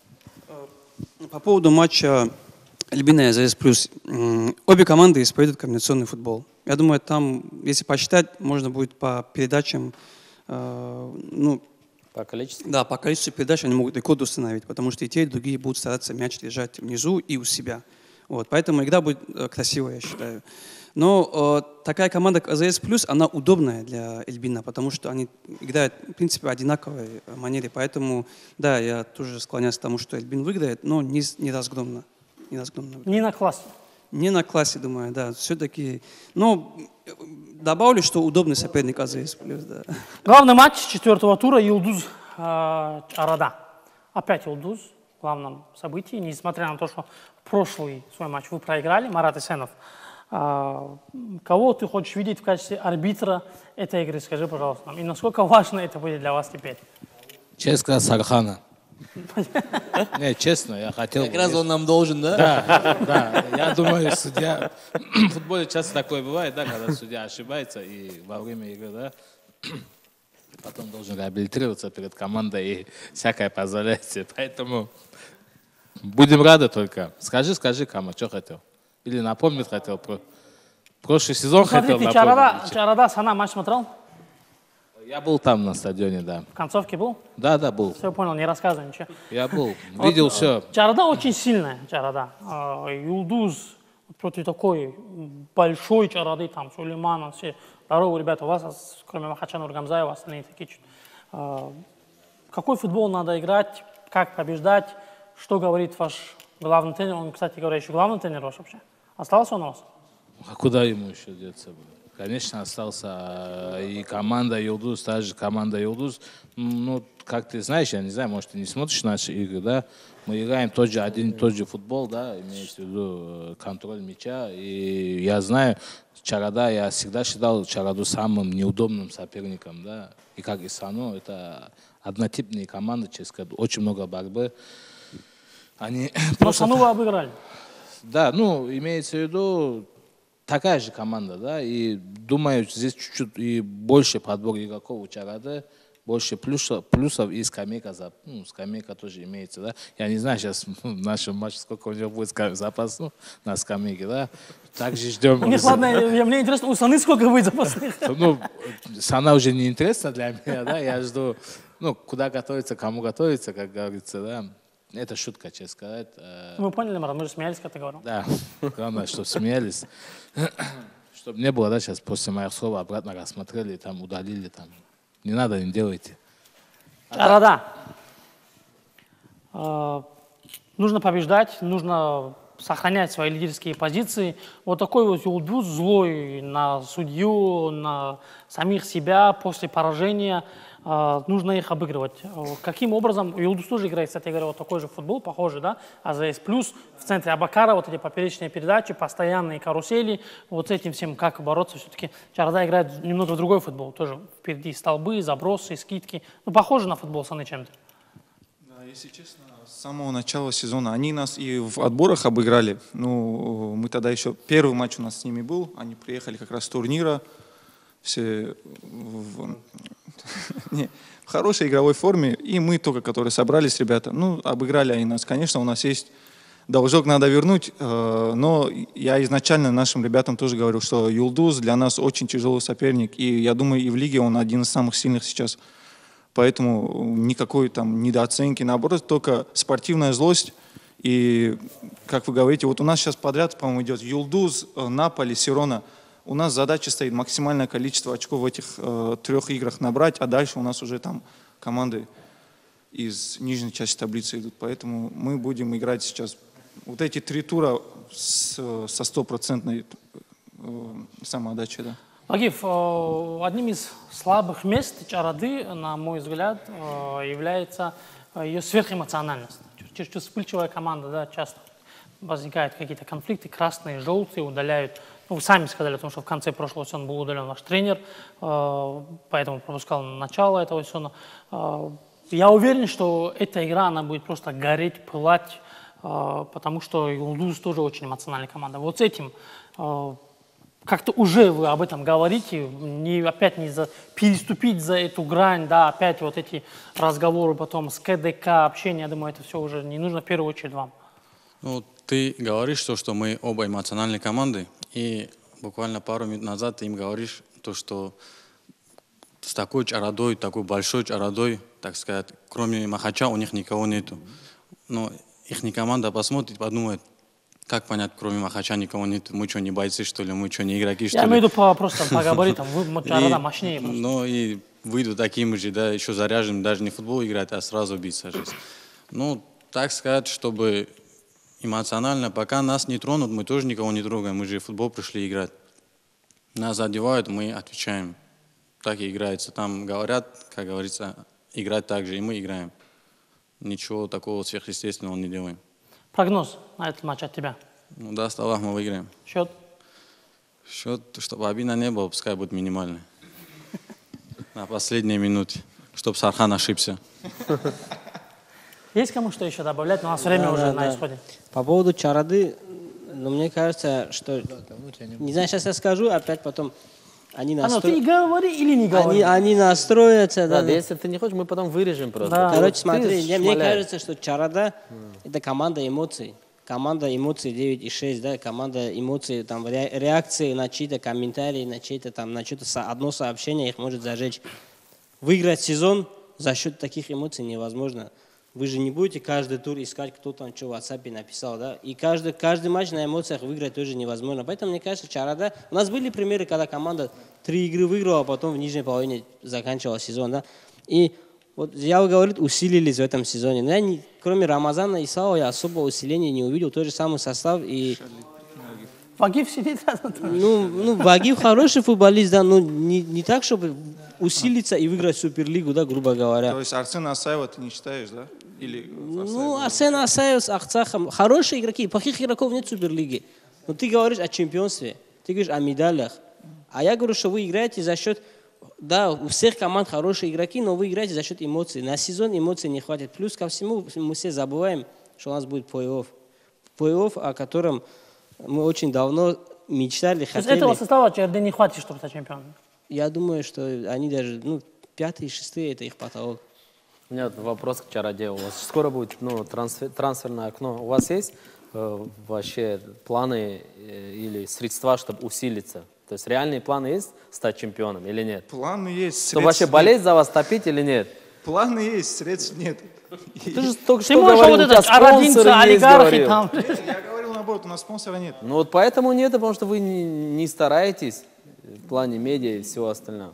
По поводу матча Эльбина и АЗС Плюс. М, Обе команды исповедуют комбинационный футбол. Я думаю, там, если посчитать, можно будет по передачам, э, ну, По количеству? да, по количеству передач они могут рекорд установить, потому что и те, и другие будут стараться мяч держать внизу и у себя. Вот, поэтому игра будет э, красивая, я считаю. Но э, такая команда, как АЗС Плюс, она удобная для Эльбина, потому что они играют, в принципе, в одинаковой манере. Поэтому, да, я тоже склоняюсь к тому, что Эльбин выиграет, но не, не разгромно. Не разгромно. Не на классе. Не на классе, думаю, да. Все-таки, ну, добавлю, что удобный соперник АЗС Плюс, да. Главный матч четвертого тура Юлдуз э, Чарада. Опять Юлдуз в главном событии, несмотря на то, что прошлый свой матч вы проиграли, Марат Исенов. Э, кого ты хочешь видеть в качестве арбитра этой игры, скажи, пожалуйста, нам. И насколько важно это будет для вас теперь? Честно, Сархана. Не, честно, я хотел... Как раз он нам должен, да? Да, да. Я думаю, судья... В футболе часто такое бывает, да, когда судья ошибается и во время игры, да, потом должен реабилитироваться перед командой и всякое позволять себе. Поэтому будем рады только. Скажи, скажи, Кама, что хотел? Или напомнить хотел? Про... Прошлый сезон Ну, хотел смотрите, напомнить. Чарада, Чарада, Сана матч смотрел? Я был там на стадионе, да. В концовке был? Да, да, был. Все понял, не рассказывай ничего. Я был, видел Вот, все. Чарада очень сильная, Чарада. А, Юлдуз против такой большой Чарады, там, Сулейманов, все. Здорово, ребята, у вас, кроме Махачана Ургамзаева, остальные такие. А, какой футбол надо играть, как побеждать, что говорит ваш главный тренер? Он, кстати говоря, еще главный тренер ваш вообще. Остался он у вас? А куда ему еще деться? Конечно, остался и команда Юлдуз, та же команда Юлдуз. Ну, как ты знаешь, я не знаю, может, ты не смотришь наши игры, да? Мы играем тот же, один и тот же футбол, да, имеется в виду контроль мяча. И я знаю, Чарада, я всегда считал Чараду самым неудобным соперником, да. И как и Сану, это однотипные команды, через которые очень много борьбы. Они Но Сану вы обыграли. Да, ну, имеется в виду, такая же команда, да, и думаю, здесь чуть-чуть и больше подбор игроков у Чарады, больше плюсов, плюсов и скамейка, ну, скамейка тоже имеется, да. Я не знаю сейчас в нашем матче, сколько у него будет запас, ну, на скамейке, да. Также ждем... Нет, ладно, я, мне интересно, у Саны сколько будет запасных? Ну, Сана уже не интересна для меня, да, я жду, ну, куда готовиться, кому готовиться, как говорится, да. Это шутка, честно сказать. Вы поняли, Марат, мы же смеялись, когда ты говорил. Да, главное, чтобы смеялись. Чтобы не было, да, сейчас после моих слов обратно рассмотрели, там, удалили, там. Не надо, не делайте. Чарада. Э, нужно побеждать, нужно сохранять свои лидерские позиции. Вот такой вот Юлдуз злой на судью, на самих себя после поражения. Uh, нужно их обыгрывать. Uh, каким образом? Юлдуз тоже играет, кстати говоря, вот такой же футбол, похожий, да? АЗС Плюс, в центре Абакара, вот эти поперечные передачи, постоянные карусели, вот с этим всем как бороться. Все-таки Чарада играет немного в другой футбол, тоже впереди столбы, забросы, скидки. Ну, похоже на футбол Саны чем-то. Да, если честно, с самого начала сезона они нас и в отборах обыграли. Ну, мы тогда еще, первый матч у нас с ними был, они приехали как раз с турнира, все в, не, в хорошей игровой форме, и мы только, которые собрались, ребята, ну, обыграли они нас. Конечно, у нас есть должок, надо вернуть, э, но я изначально нашим ребятам тоже говорил, что Юлдуз для нас очень тяжелый соперник, и я думаю, и в лиге он один из самых сильных сейчас. Поэтому никакой там недооценки, наоборот, только спортивная злость. И, как вы говорите, вот у нас сейчас подряд, по-моему, идет Юлдуз, Наполи, Сирона. У нас задача стоит максимальное количество очков в этих э, трех играх набрать, а дальше у нас уже там команды из нижней части таблицы идут. Поэтому мы будем играть сейчас вот эти три тура с, со стопроцентной э, самоотдачей. Да. Агиф, э, одним из слабых мест Чарады, на мой взгляд, э, является ее сверхэмоциональность. Чересчур вспыльчивая команда, да, часто возникают какие-то конфликты, красные, желтые, удаляют. Ну, вы сами сказали о том, что в конце прошлого сезона был удален ваш тренер, э, поэтому пропускал начало этого сезона. Э, я уверен, что эта игра, она будет просто гореть, пылать, э, потому что Юлдуз тоже очень эмоциональная команда. Вот с этим э, как-то уже вы об этом говорите, не, опять не за, переступить за эту грань, да, опять вот эти разговоры потом с КДК, общение, я думаю, это все уже не нужно в первую очередь вам. Ну, ты говоришь то, что мы оба эмоциональные команды, и буквально пару минут назад ты им говоришь то, что с такой Чарадой, такой большой Чарадой, так сказать, кроме Махача у них никого нету. Но их команда посмотрит, подумает, Как понять, кроме Махача никого нет? Мы что, не бойцы, что ли? Мы что, не игроки, что Я ли? имею в виду по, просто по габаритам. Вы Чарада И- мощнее просто. Ну и выйду таким же, да, еще заряженным, даже не в футбол играть, а сразу бить сажусь. Ну, так сказать, чтобы эмоционально, пока нас не тронут, мы тоже никого не трогаем, мы же в футбол пришли играть. Нас задевают, мы отвечаем. Так и играется. Там говорят, как говорится, играть так же, и мы играем. Ничего такого сверхъестественного не делаем. Прогноз на этот матч от тебя. Ну, даст Аллах, мы выиграем. Счет? Счет, чтобы обидно не было, пускай будет минимальный. На последней минуте, чтобы Сархан ошибся. Есть кому что еще добавлять? У нас время Да, уже да, на да. исходе. По поводу Чарады, ну, мне кажется, что... Не знаю, сейчас я скажу, опять потом они А ну, настро... ты говори или не говори? Они, они настроятся. Да, Да, да, если ты не хочешь, мы потом вырежем просто. Да. Ты Короче, вот- смотри, ты мне, мне шмаляешь. кажется, что Чарада это команда эмоций. Команда эмоций девять и шесть, да, команда эмоций, там, ре- реакции на чьи-то комментарии, на чьи-то там, на что-то со- одно сообщение их может зажечь. Выиграть сезон за счет таких эмоций невозможно. Вы же не будете каждый тур искать, кто там что в WhatsApp написал, да? И каждый, каждый матч на эмоциях выиграть тоже невозможно. Поэтому, мне кажется, Чарада... У нас были примеры, когда команда три игры выиграла, а потом в нижней половине заканчивала сезон, да? И вот я говорю, усилились в этом сезоне. Но я не, кроме Рамазана и Сао, я особо усиления не увидел. Тот же самый состав. И, Вагиф сидит рядом. ну, ну, Вагиф хороший футболист, да, но не, не так, чтобы усилиться и выиграть Суперлигу, да, грубо говоря. То есть Арсена Асаева ты не считаешь, да? Или Ну, Арсен Асаев с Ахцахом хорошие игроки, плохих игроков нет в Суперлиге. Но ты говоришь о чемпионстве, ты говоришь о медалях. А я говорю, что вы играете за счет... Да, у всех команд хорошие игроки, но вы играете за счет эмоций. На сезон эмоций не хватит. Плюс ко всему мы все забываем, что у нас будет плей-офф. Плей-офф, о котором мы очень давно мечтали, То есть хотели. этого состава ЧРД не хватит, чтобы стать чемпионом? Я думаю, что они даже, ну, пятые, шестые, это их потолок. У меня вот вопрос к Чараде. У вас скоро будет ну, трансфер, трансферное окно. У вас есть э, вообще планы э, или средства, чтобы усилиться? То есть реальные планы есть стать чемпионом или нет? Планы есть, Чтобы вообще средств болеть нет. за вас, топить или нет? Планы есть, средств нет. Ты же только Ты что можешь говорил, вот у тебя этот ародинцы, спонсоры есть, олигархи говорил. там. Нет, я говорил наоборот, у нас спонсора нет. Ну вот поэтому нет, потому что вы не, не стараетесь в плане медиа и всего остального.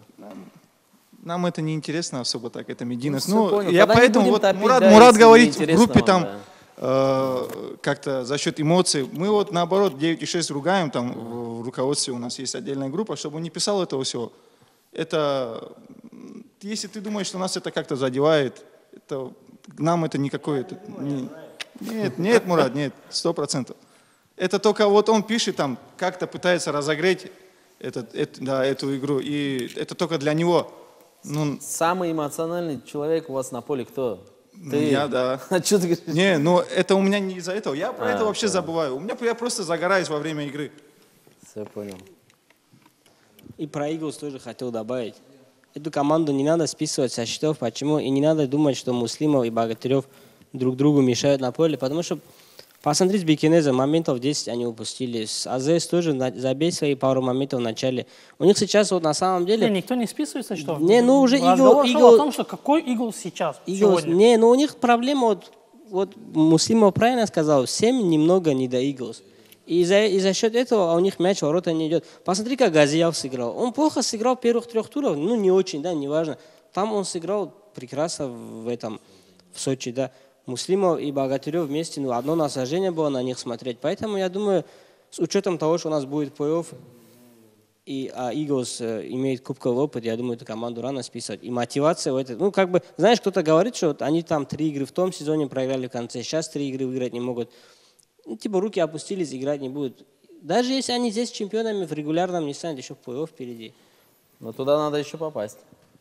Нам это не интересно особо так, это медийность. Ну, Ну, всё понял. я Тогда не поэтому будем вот топить, Мурат, да, Мурат если говорит в неинтересно группе вам, там да. э, как-то за счет эмоций. Мы вот наоборот девять и шесть ругаем, там в в руководстве у нас есть отдельная группа, чтобы он не писал этого всего. Это, м, если ты думаешь, что нас это как-то задевает, это, нам это никакое... это не- нет, нет, Мурат, нет, сто процентов. Это только вот он пишет там, как-то пытается разогреть этот, это- да, эту игру, и это только для него. Ну, Самый эмоциональный человек у вас на поле кто? Ну, я, да. А что ты говоришь? Не, но это у меня не из-за этого. Я про А, это вообще понял. забываю. У меня я просто загораюсь во время игры. Все понял. И про Иглс тоже хотел добавить. Эту команду не надо списывать со счетов. Почему? И не надо думать, что Муслимов и Богатырев друг другу мешают на поле. Потому что, посмотрите, Бекинеза, моментов десять они упустили. С АЗС тоже на- забей свои пару моментов в начале. У них сейчас вот на самом деле... Не, никто не списывается, что? Не, ну уже Разговор Игл- шел Игл- о том, что какой игл сейчас, Иглс, сегодня. не, но у них проблема, вот, вот Муслимов правильно сказал, семь немного не до Иглс. И за, и за счет этого у них мяч в ворота не идет. Посмотри, как Газияв сыграл. Он плохо сыграл первых трех туров, ну не очень, да, неважно. Там он сыграл прекрасно в этом, в Сочи, да. Муслимов и Богатырев вместе, ну одно наслаждение было на них смотреть. Поэтому я думаю, с учетом того, что у нас будет плей-офф, и а Иглс э, имеет кубковый опыт, я думаю, эту команду рано списывать. И мотивация в этой... Ну, как бы, знаешь, кто-то говорит, что вот они там три игры в том сезоне проиграли в конце, сейчас три игры выиграть не могут. Ну, типа, руки опустились, играть не будут. Даже если они здесь чемпионами в регулярном не станут, еще в плей-офф впереди. Но туда надо еще попасть.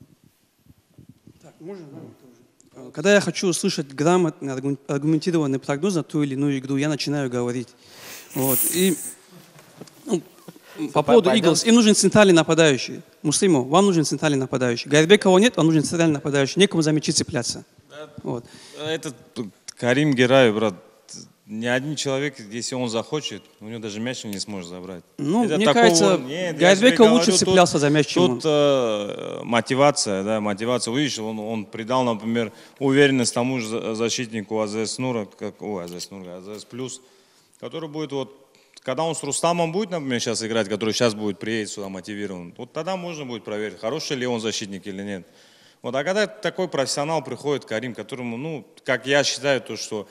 Когда я хочу услышать грамотный, аргу- аргументированный прогноз на ту или иную игру, я начинаю говорить. Вот. И ну, по поводу пойдем. Иглс, им нужен центральный нападающий. Муслиму, вам нужен центральный нападающий. Гайрбекова нет, вам нужен центральный нападающий. Некому за мячи цепляться. Вот. Этот Карим Герай, брат, ни один человек, если он захочет, у него даже мяч не сможет забрать. Ну, Это мне такого- кажется, Нет, я Гайрбеков тебе лучше говорю, цеплялся тут- за мяч, чем он. Тут э, мотивация, да, мотивация. Видишь, он, он придал, например, уверенность тому же за- защитнику АЗС Нура, как, ой, АЗС Нура, АЗС Плюс, который будет вот, когда он с Рустамом будет, например, сейчас играть, который сейчас будет приедет сюда мотивирован, вот тогда можно будет проверить, хороший ли он защитник или нет. Вот, а когда такой профессионал приходит, Карим, которому, ну, как я считаю, то, что,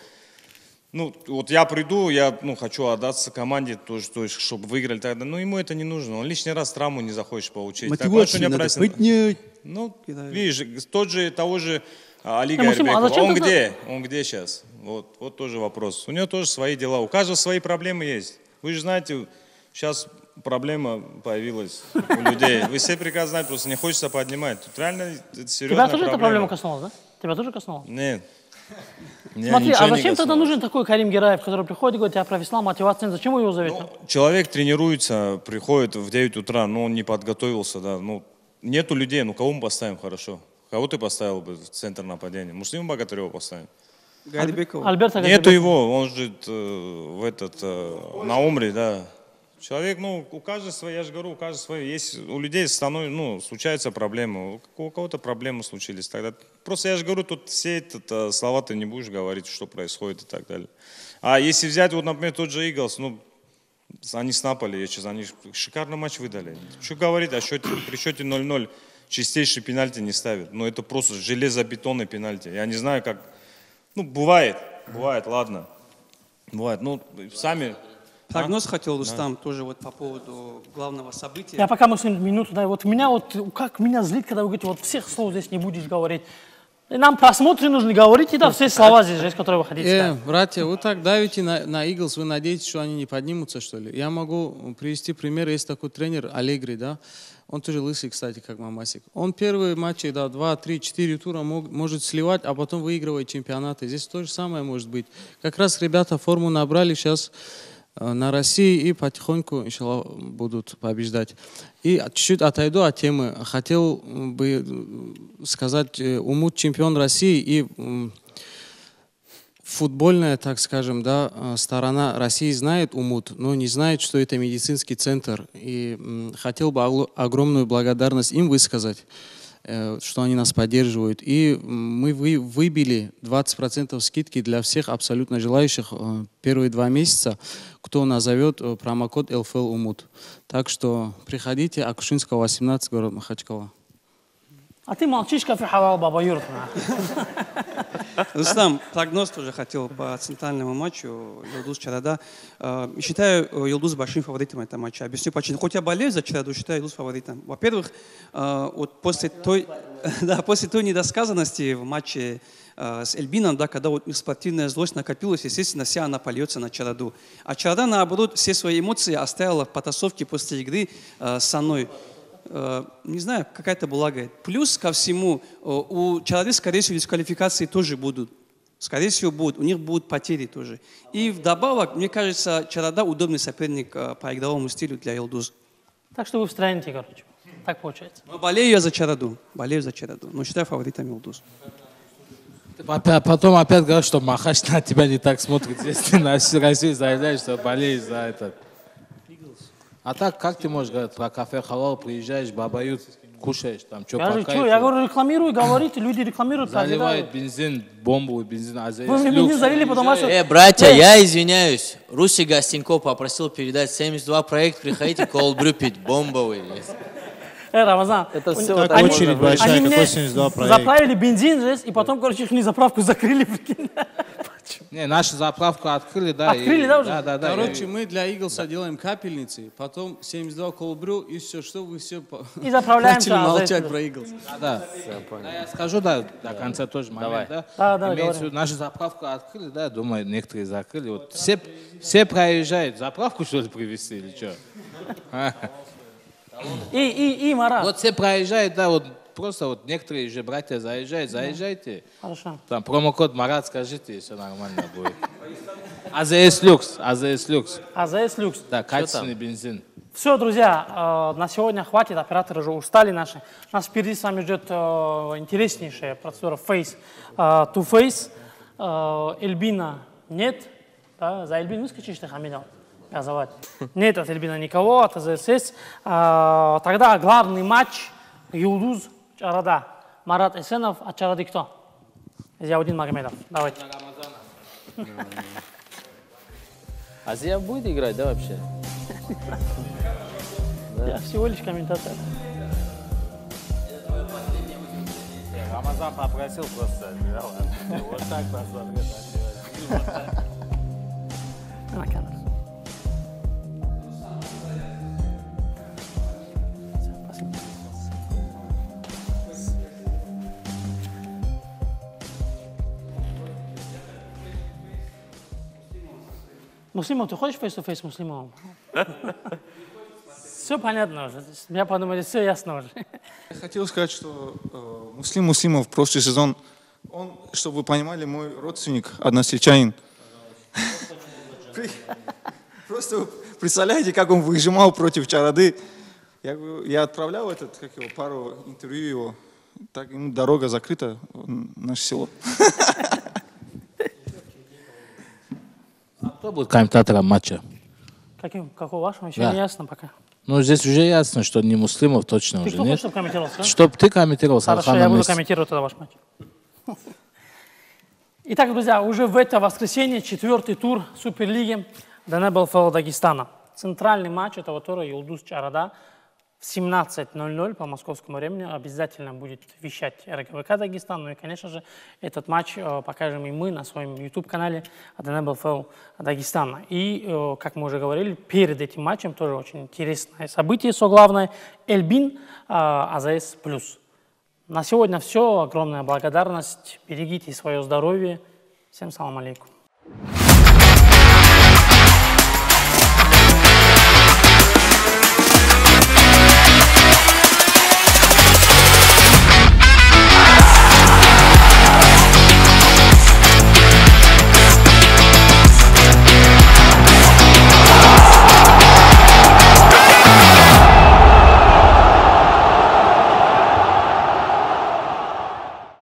ну, вот я приду, я, ну, хочу отдаться команде, тоже, то есть, чтобы выиграли тогда, ну, ему это не нужно, он лишний раз травму не захочет получить. Мотивацию надо поднять. Ну, видишь, тот же, того же Али Да, Мусим, а Гарибеков, зачем он тогда- где? Он где сейчас? Вот, вот тоже вопрос. У него тоже свои дела, у каждого свои проблемы есть. Вы же знаете, сейчас проблема появилась у людей. Вы все прекрасно знаете, просто не хочется поднимать. Тут реально это серьезная Тебя тоже эта проблема коснулась, да? Тебя тоже коснулась? Нет. Меня Смотри, ничего а не зачем тогда коснулось. нужен такой Карим Гераев, который приходит и говорит, я профессионал, мотивация нет, зачем вы его зовете? Человек тренируется, приходит в девять утра, но он не подготовился, да. Ну, нету людей, ну кого мы поставим хорошо? Кого ты поставил бы в центр нападения? Муслима Богатырева поставим? Гарибекова. Альберта Нету Гарибекова. его, он же э, в этот, э, на Умре, да. Человек, ну, у каждого свои, я же говорю, у каждого свои. Есть, у людей становится, ну, случаются проблемы, у, у кого-то проблемы случились тогда. Просто я же говорю, тут все это слова ты не будешь говорить, что происходит и так далее. А если взять, вот, например, тот же Иглс, ну, они с Наполи, я сейчас, они шикарный матч выдали. Что говорить о счете, при счете ноль ноль чистейший пенальти не ставят. Ну, это просто железобетонный пенальти. Я не знаю, как... Ну, бывает, бывает, ладно. Бывает, ну, сами... Прогноз А? хотел Да. Рустам тоже вот по поводу главного события. Я пока Муслим минуту, да, вот меня вот, как меня злит, когда вы говорите, вот всех слов здесь не будешь говорить. И нам просмотры нужно говорить, и да, все слова здесь есть, которые вы хотите Э, сказать. братья, вы так давите на, на Eagles, вы надеетесь, что они не поднимутся, что ли? Я могу привести пример, есть такой тренер Алегри, да, он тоже лысый, кстати, как Мамасик. Он первые матчи, да, два, три, четыре тура мог, может сливать, а потом выигрывать чемпионаты. Здесь то же самое может быть. Как раз ребята форму набрали сейчас э, на России и потихоньку, иншаллах, будут побеждать. И чуть-чуть отойду от темы. Хотел бы сказать, э, Умут чемпион России и м, футбольная, так скажем, да, э, сторона России знает Умут, но не знает, что это медицинский центр. И м, хотел бы огло- огромную благодарность им высказать, э, что они нас поддерживают. И м, мы вы- выбили двадцать процентов скидки для всех абсолютно желающих э, первые два месяца, кто назовет э, промокод эл эф эл Умут. Так что приходите, Акушинского, восемнадцать, город Махачкала. А ты молчишь, кафе Хавал, Баба Юрт. Рустам, прогноз тоже хотел по центральному матчу Йылдыз-Чарада. Э, Считаю Йылдыз большим фаворитом этого матча. Объясню почему. Хоть я болею за Чараду, считаю Йылдыз фаворитом. Во-первых, э, вот после той, да, после той недосказанности в матче э, с Эльбином, да, когда вот спортивная злость накопилась, естественно, вся она польется на Чараду. А Чарада, наоборот, все свои эмоции оставила в потасовке после игры э, с Саной. Э, не знаю, какая-то благая. Плюс ко всему, э, у Чарады, скорее всего, дисквалификации тоже будут. Скорее всего, будут. У них будут потери тоже. И вдобавок, мне кажется, Чарада удобный соперник э, по игровому стилю для Йылдыз. Так что вы в стране, короче. Так получается. Но болею я за Чараду. Болею за Чараду. Но считаю фаворитом Йылдыз. Опять- Потом опять говорят, что Махач на тебя не так смотрит, если ты на всю Россию заявляешь, что болеешь за это. А так, как ты можешь говорить про кафе Халал, приезжаешь, бабают, кушаешь, там, что Я по же, кайфу. что, я говорю, рекламирую, говорите, люди рекламируют, Заливает проверяют. бензин, бомбу, бензин, а за Вы мне бензин залили, потому что... Э, братья, я извиняюсь. Руси Гостенко попросил передать семьдесят два проект, приходите, колд-брю пить, бомбовый. Э, Рамазан. Это они- все вот они- очередь большая, они какой мне семьдесят два проект? заправили бензин здесь, и потом, короче, их не заправку закрыли, прикинь. Не, нашу заправку открыли, да. Открыли, и- да, уже? Да, да, да. Короче, и- мы для Иглса делаем капельницы, потом семьдесят два колбрю, и все, что вы все по- И заправляемся, начали а за молчать это- про Иглс. Да, да. Да, я скажу, да, до конца тоже момент, Давай. да. Да, да, Имеется в говори. виду, нашу заправку открыли, да, думаю, некоторые закрыли. Вот все, все проезжают. Заправку, что ли, привезти или что? И, и, и, Марат. Вот все проезжают, да, вот просто вот некоторые же братья заезжают, заезжайте. Хорошо. Там промокод Марат скажите, и все нормально будет. АЗС Люкс, АЗС Люкс. АЗС Люкс. Да, качественный бензин. Все, друзья, э, на сегодня хватит, операторы уже устали наши. Нас впереди с вами ждет э, интереснейшая процедура Face to Face. Э, Эльбина нет. Да? За Эльбин выскочишь ты, Хамидал? Газовать. Нет от Эльбина никого, от АЗС. Э, тогда главный матч Йылдыз Чарада. Марат Эсенов, от Чарады кто? Зиаудин Магомедов. Давайте. А Зия будет играть, да, вообще? Я всего лишь комментатор. Рамазан попросил просто. Вот так просто. На камеру. Муслимов, ты хочешь face-to-face с Муслимовым? Все понятно уже. Я подумал, все ясно уже. Я хотел сказать, что э, Муслим Муслимов прошлый сезон, он, чтобы вы понимали, мой родственник, односельчанин. Просто представляете, как он выжимал против Чарады. Я, я отправлял этот, как его, пару интервью его. Так ему дорога закрыта в наше село. А кто будет комментатором матча? Каким, какого вашего? Еще Да. не ясно пока. Ну, здесь уже ясно, что не Муслимов точно Ты уже, кто нет? хочешь, чтобы комментировал? Скажи? Чтоб ты комментировал с Хорошо, Алханом я буду вместе. комментировать тогда ваш матч. Итак, друзья, уже в это воскресенье четвертый тур Суперлиги Денебл ФЛ Дагестана. Центральный матч этого тура Юлдуз Чарада в семнадцать ноль ноль по московскому времени обязательно будет вещать эр гэ вэ ка Дагестан. Ну и, конечно же, этот матч э, покажем и мы на своем YouTube-канале Денебл ФЛ Дагестана. И, э, как мы уже говорили, перед этим матчем тоже очень интересное событие, все главное, Эльбин э, а зэ эс плюс. На сегодня все. Огромная благодарность. Берегите свое здоровье. Всем салам алейкум.